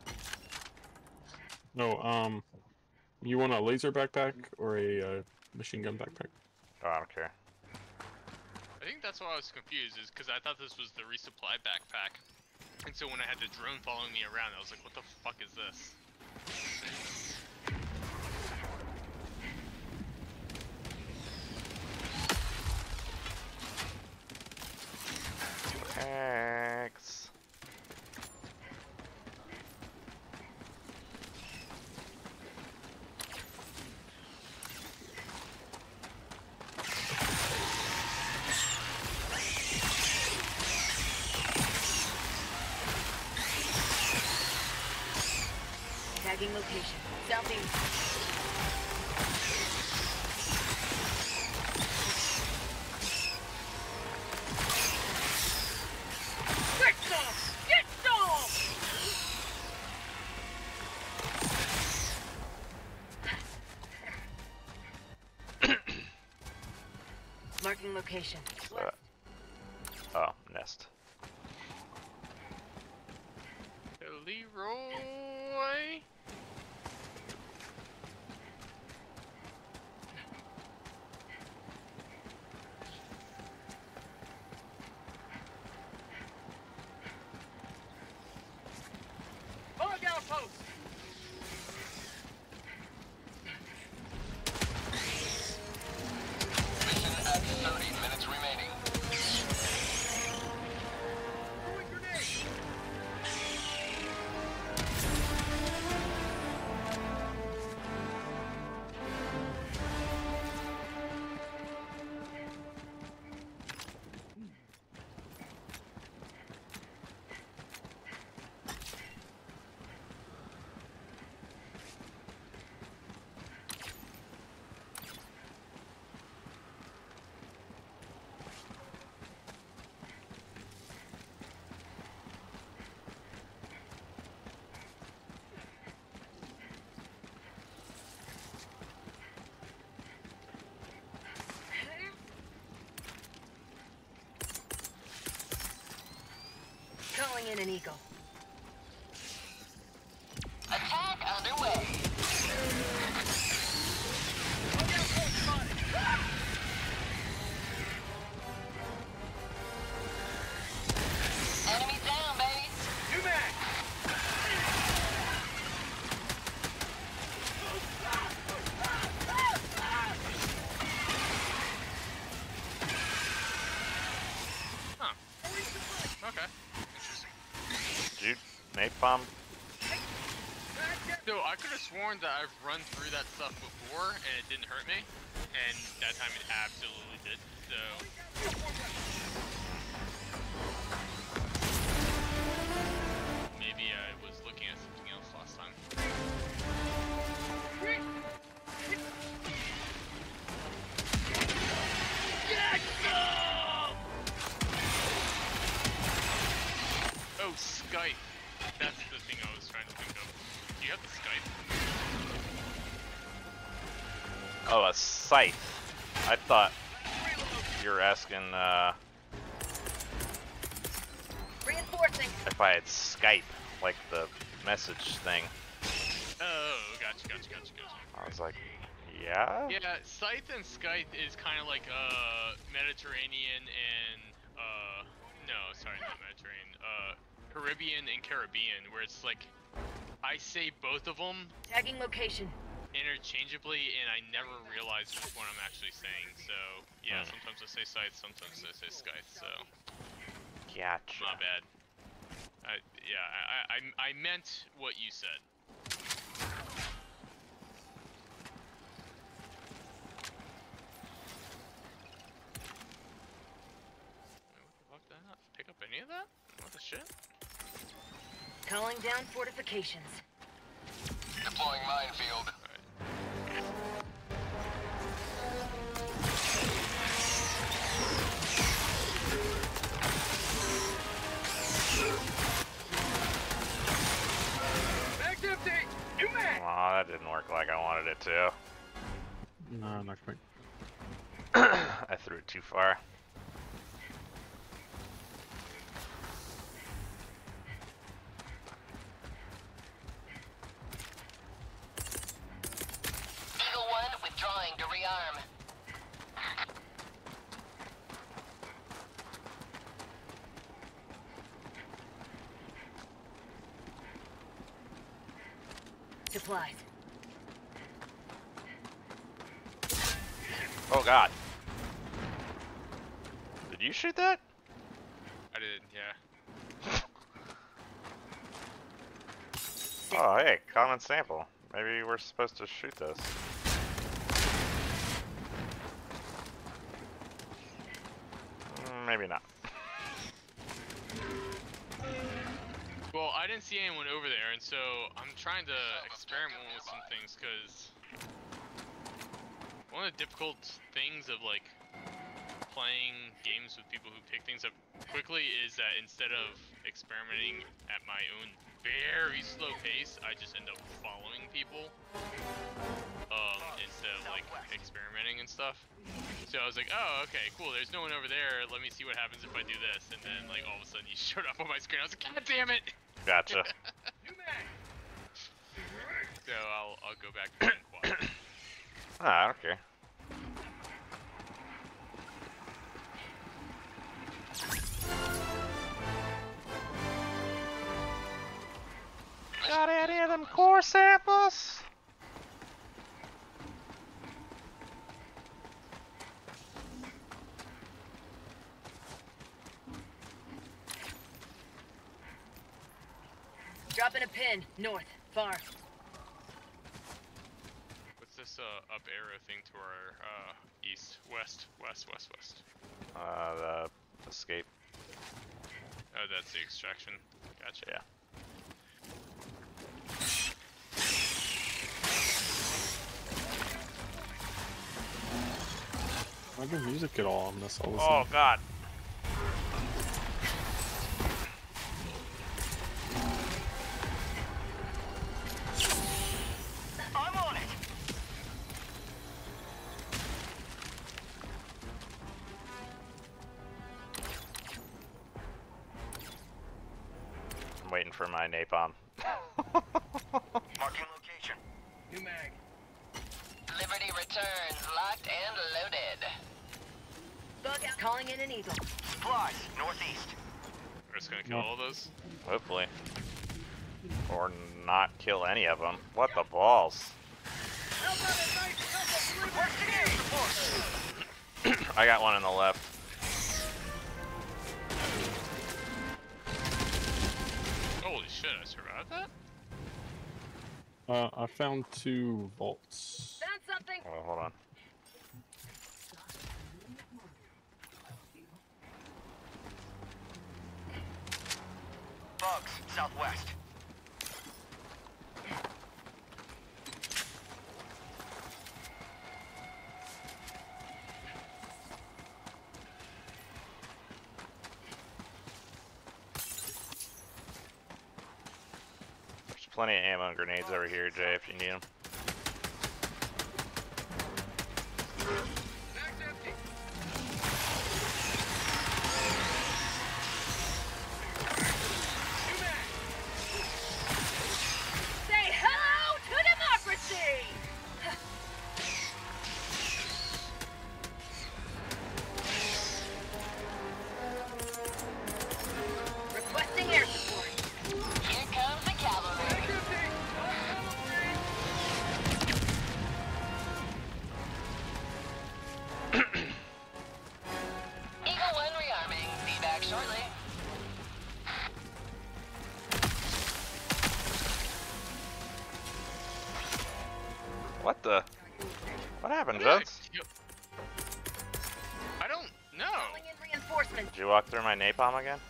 No, um, you want a laser backpack or a uh, machine gun backpack? Oh, I don't care. I think that's why I was confused, is because I thought this was the resupply backpack. And so when I had the drone following me around, I was like, what the fuck is this? Tagging location. Southeast. Get some! Get some! Marking location. Uh, oh, nest. Leroy. Bug outpost! Mission at thirty minutes remaining. Throwing grenade! Calling in an eagle. Attack underway. Bug outpost spotted! Enemy down, baby. New mag! Huh. Okay. Interesting. Did you napalm? So I could have sworn that I've run through that stuff before and it didn't hurt me, and that time it absolutely did. So maybe I was looking at something else last time. Get some! Oh, Skype. That's the thing I was trying to think of. Do you have the Skype? Oh, a scythe. I thought you were asking uh, Reinforcing. if I had Skype, like the message thing. Oh, gotcha, gotcha, gotcha, gotcha. I was like, yeah? Yeah, Scythe and Scythe is kind of like uh Mediterranean and uh no, sorry, not Mediterranean. Uh, Caribbean and Caribbean, where it's like I say both of them Tagging location. interchangeably, and I never realize which one I'm actually saying. So yeah, Hmm. sometimes I say Scythe, sometimes I say Scythe. So Gotcha. not bad. I yeah, I I I meant what you said. What the fuck? Did I not pick up any of that? What the shit? Calling down fortifications. Deploying minefield. Mag's empty! New mag! Aw, that didn't work like I wanted it to. No, not quite. I threw it too far. Eagle One withdrawing to rearm. Supplies. Oh god. Did you shoot that? I did, yeah. Oh hey, common sample. Maybe we're supposed to shoot this. Mm, Maybe not. Well, I didn't see anyone over there, and so I'm trying to experiment with some things, because one of the difficult things of like playing games with people who pick things up quickly is that instead of experimenting at my own very slow pace, I just end up following people um, instead of like experimenting and stuff. So I was like, oh, okay, cool, there's no one over there, let me see what happens if I do this, and then like all of a sudden you showed up on my screen. I was like, god damn it! Gotcha. So I'll, I'll go back to being quiet. Ah, I don't care. Got any of them core samples? Dropping a pin, north, far. What's this uh, up arrow thing to our uh, east, west, west, west, west? Uh, the escape. Oh, that's the extraction. Gotcha. Yeah. Why the music get all on this all of a Oh sudden? god. I'm on it. I'm waiting for my napalm. Marking location. New mag. Liberty returns, locked and loaded. Bug out. Calling in an eagle. Supplies, northeast. We're just gonna kill all those? Hopefully. Or not kill any of them. What the balls? I got one on the left. Holy shit, I survived that? Uh, I found two vaults. Found something. Oh, hold on. Bugs, southwest. There's plenty of ammo and grenades over here, Jay, if you need them. Mag's empty. New mag. Say hello to democracy! Requesting air support. Here comes the cavalry. Eagle one rearming. Be back shortly. What the? What happened, Yeah, Jones? you- I don't know. Calling in reinforcements. Did you walk through my napalm again?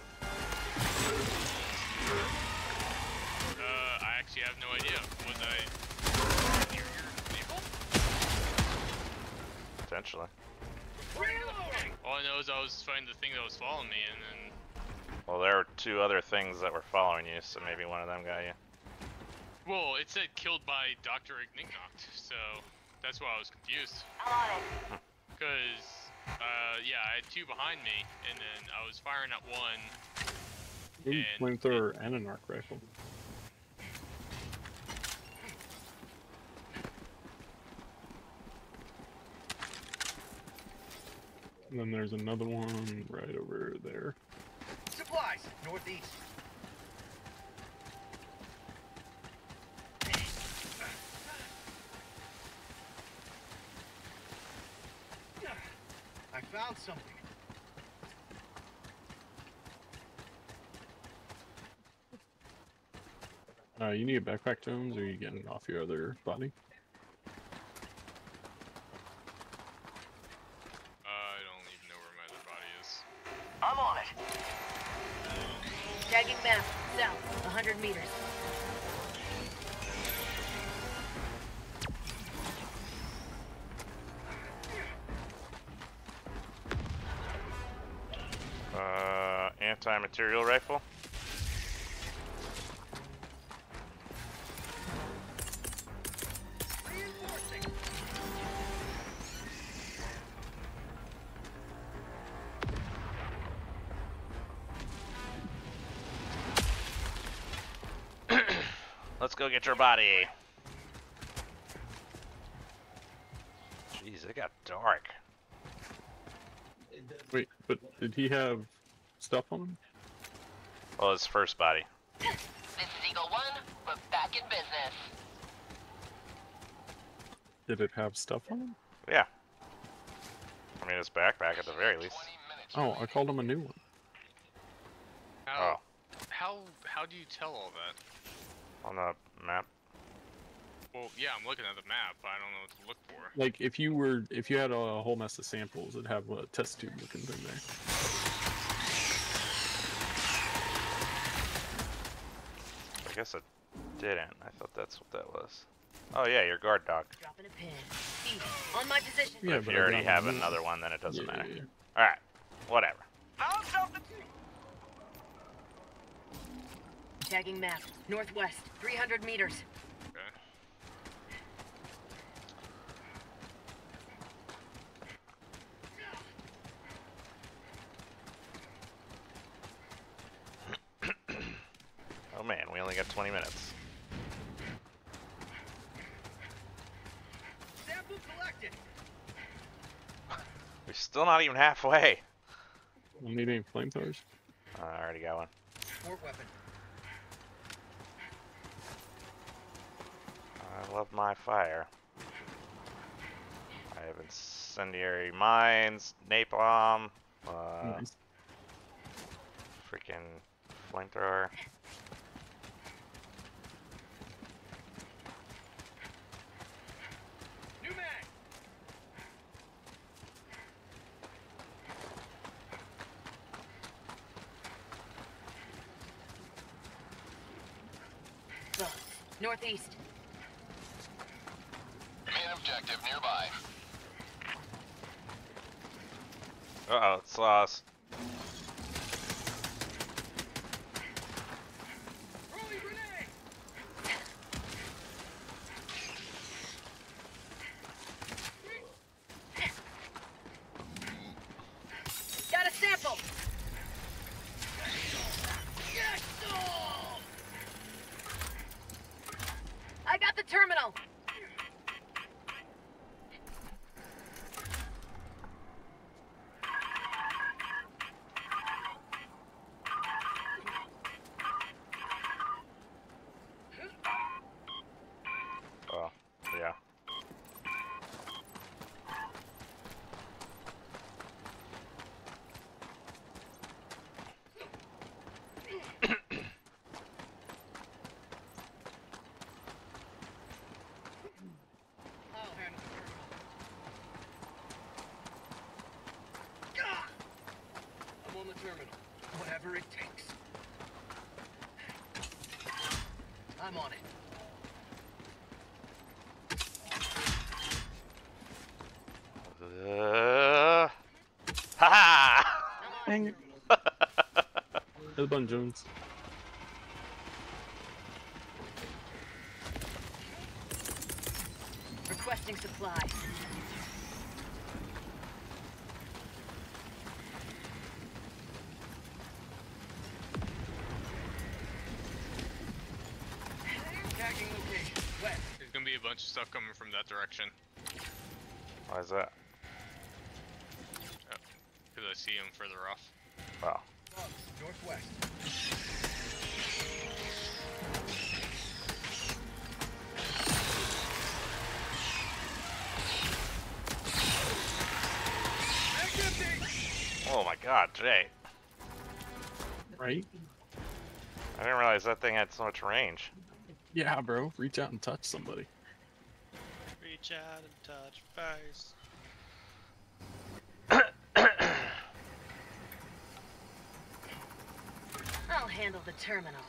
Uh, I actually have no idea. Was I near your vehicle? Potentially. All I know is I was fighting the thing that was following me, and then Well, there were two other things that were following you, so maybe one of them got you. well, it said killed by Doctor Ignignot, so that's why I was confused. I'm on it. Because, uh, yeah, I had two behind me, and then I was firing at one. Ooh, And flamethrower and an arc rifle. And then there's another one right over there. Supplies, northeast. I found something. Uh, you need a backpack, Jones, or are you getting off your other body? Uh, I don't even know where my other body is. I'm on it. Tagging map. South. one hundred meters. Uh, anti-material rifle. Let's go get your body. Jeez, it got dark. Wait, but did he have stuff on him? Well, his first body. This is Eagle One. We're back in business. Did it have stuff on him? Yeah. I mean, his backpack at the very least. Oh, I called him a new one. How, how, how do you tell all that? On the map. Well, yeah, I'm looking at the map, but I don't know what to look for. Like, if you were, if you had a whole mess of samples, it'd have a test tube looking thing there. I guess it didn't. I thought that's what that was. Oh yeah, your guard dog. Dropping a pin. East. On my position. But Yeah, if but you I already got have one. another one, then it doesn't Yeah, matter. yeah, All right, whatever. Found something. Tagging map. Northwest. three hundred meters. Oh man, we only got twenty minutes. Sample collected. We're still not even halfway. Don't need any flamethrowers? Uh, I already got one. Sport weapon. I love my fire. I have incendiary mines, napalm, uh, Nice. freaking flamethrower. New mag. Bugs. Northeast. Main objective nearby. Uh oh, it's lost. Throwing grenade. Got a sample. Yes. I got the terminal. Oh, yeah. I'll handle the terminal. Gah! I'm on the terminal. Whatever it takes. I'm on it. Uh, ha Dang it. Hillbun Jones. Requesting supplies. Tagging location. West. There's gonna be a bunch of stuff coming from that direction. Why is that? Because I see them further off. Wow. Bugs. Northwest. Mag's empty. Oh my god, Jay. Right? I didn't realize that thing had so much range. Yeah, bro. Reach out and touch somebody. Reach out and touch face. I'll handle handle the terminal.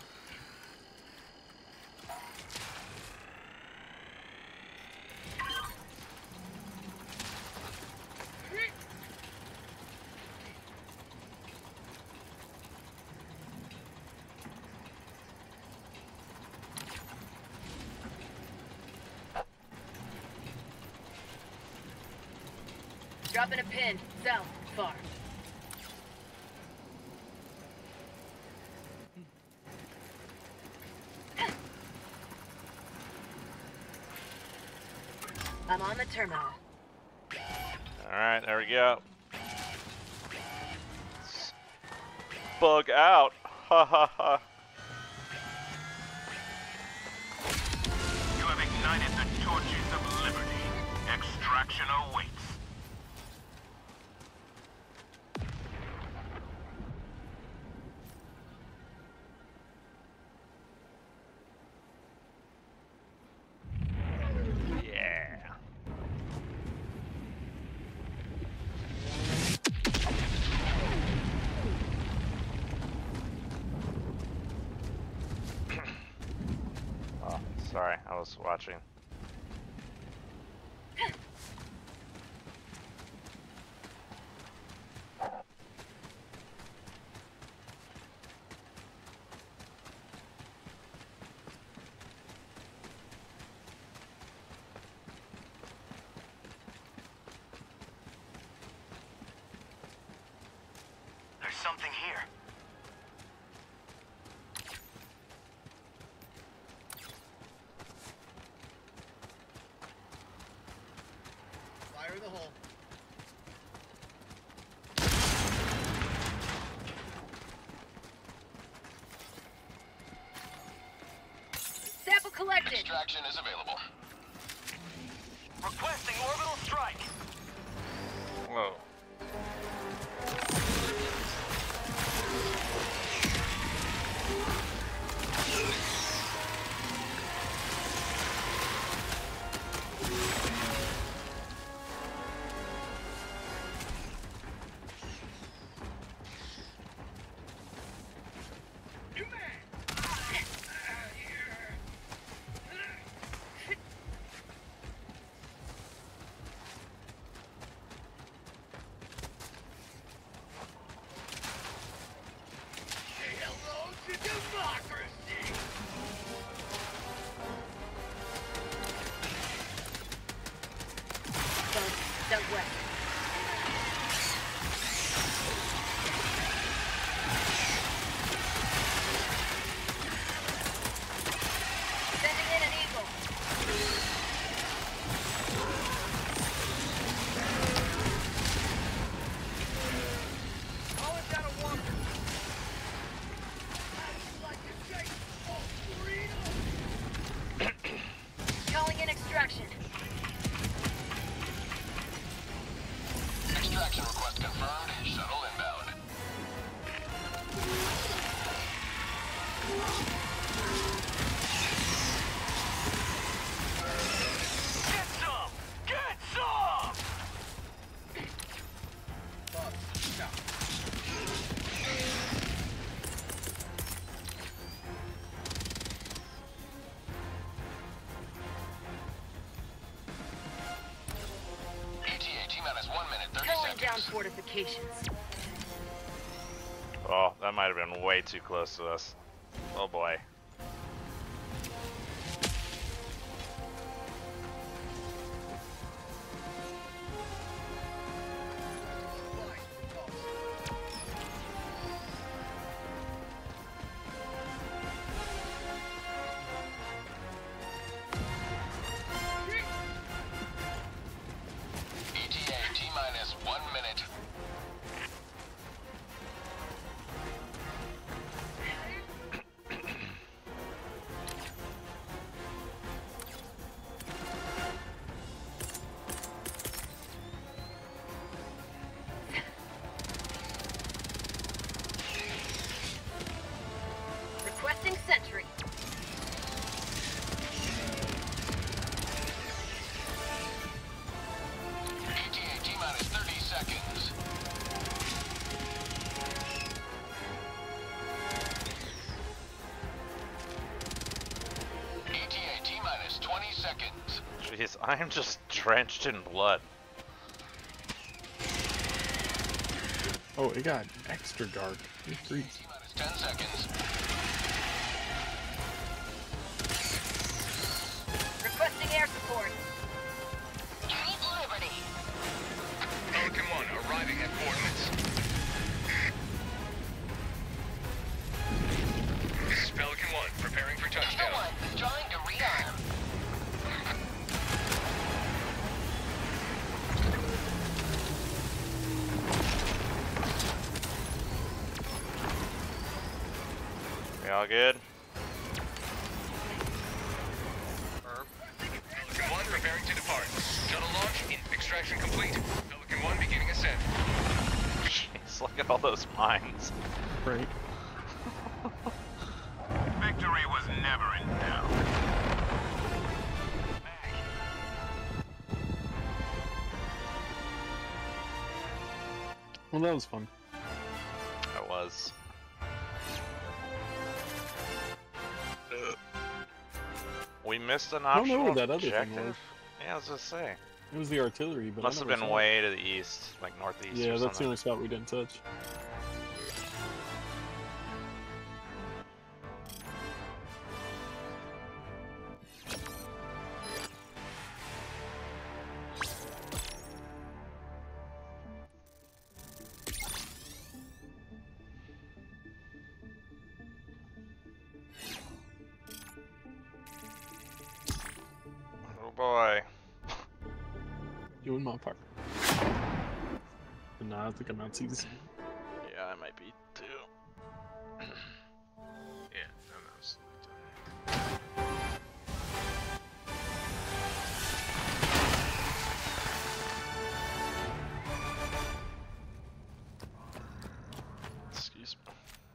Dropping a pin, south, far. I'm on the terminal. Alright, there we go. Bug out. Ha ha ha. You have ignited the torches of liberty. Extraction awaits. Sorry, I was watching. There's something here. Fire in the hole. Sample collected. Extraction is available. Requesting orbital strike. Whoa. Southwest. Sending in an eagle. Always got a walker. Calling in extraction. Extraction request confirmed. Shuttle inbound. Get some! Get some! E T A T-minus one minute, thirty Towing seconds. down fortifications. Oh, that might have been way too close to us. Oh boy. E T A T-minus one minute. Requesting sentry. E T A T-minus thirty seconds. is I am just drenched in blood. Oh, it got extra dark. Three. Ten seconds. Requesting air support. Treat Liberty. Pelican one arriving at coordinates. This is Pelican one preparing for touchdown. Eagle one withdrawing to rearm. We all good? Pelican one preparing to depart. Shuttle launch in extraction complete. Pelican one beginning ascent. Jeez, look at all those mines. Right. Victory was never in doubt. Well, that was fun. That was. We missed an I don't know optional what that other objective. thing was. Yeah, I was just saying. It was the artillery, but Must I have never been saw it. way to the east, like northeast. Yeah, or that's the something. only spot we didn't touch. Oh boy. Doing my part. But nah, I think I'm Nazis. Yeah, I might be too. Yeah, I'm absolutely done. Excuse me.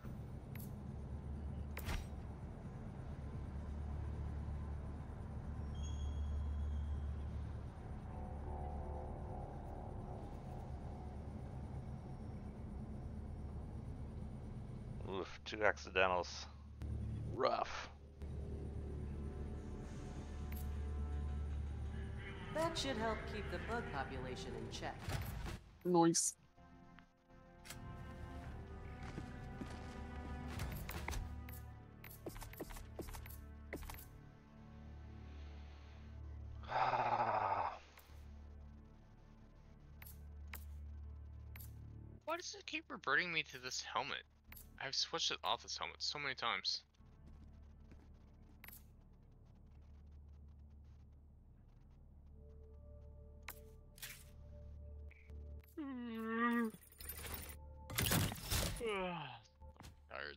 Oof, two accidentals. Rough. That should help keep the bug population in check. Nice. Why does it keep reverting me to this helmet? I've switched it off this helmet so many times. Tired.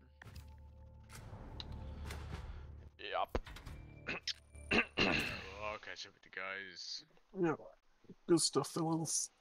Yup. Oh, I'll catch up with the guys. Yeah. Good stuff, fellas.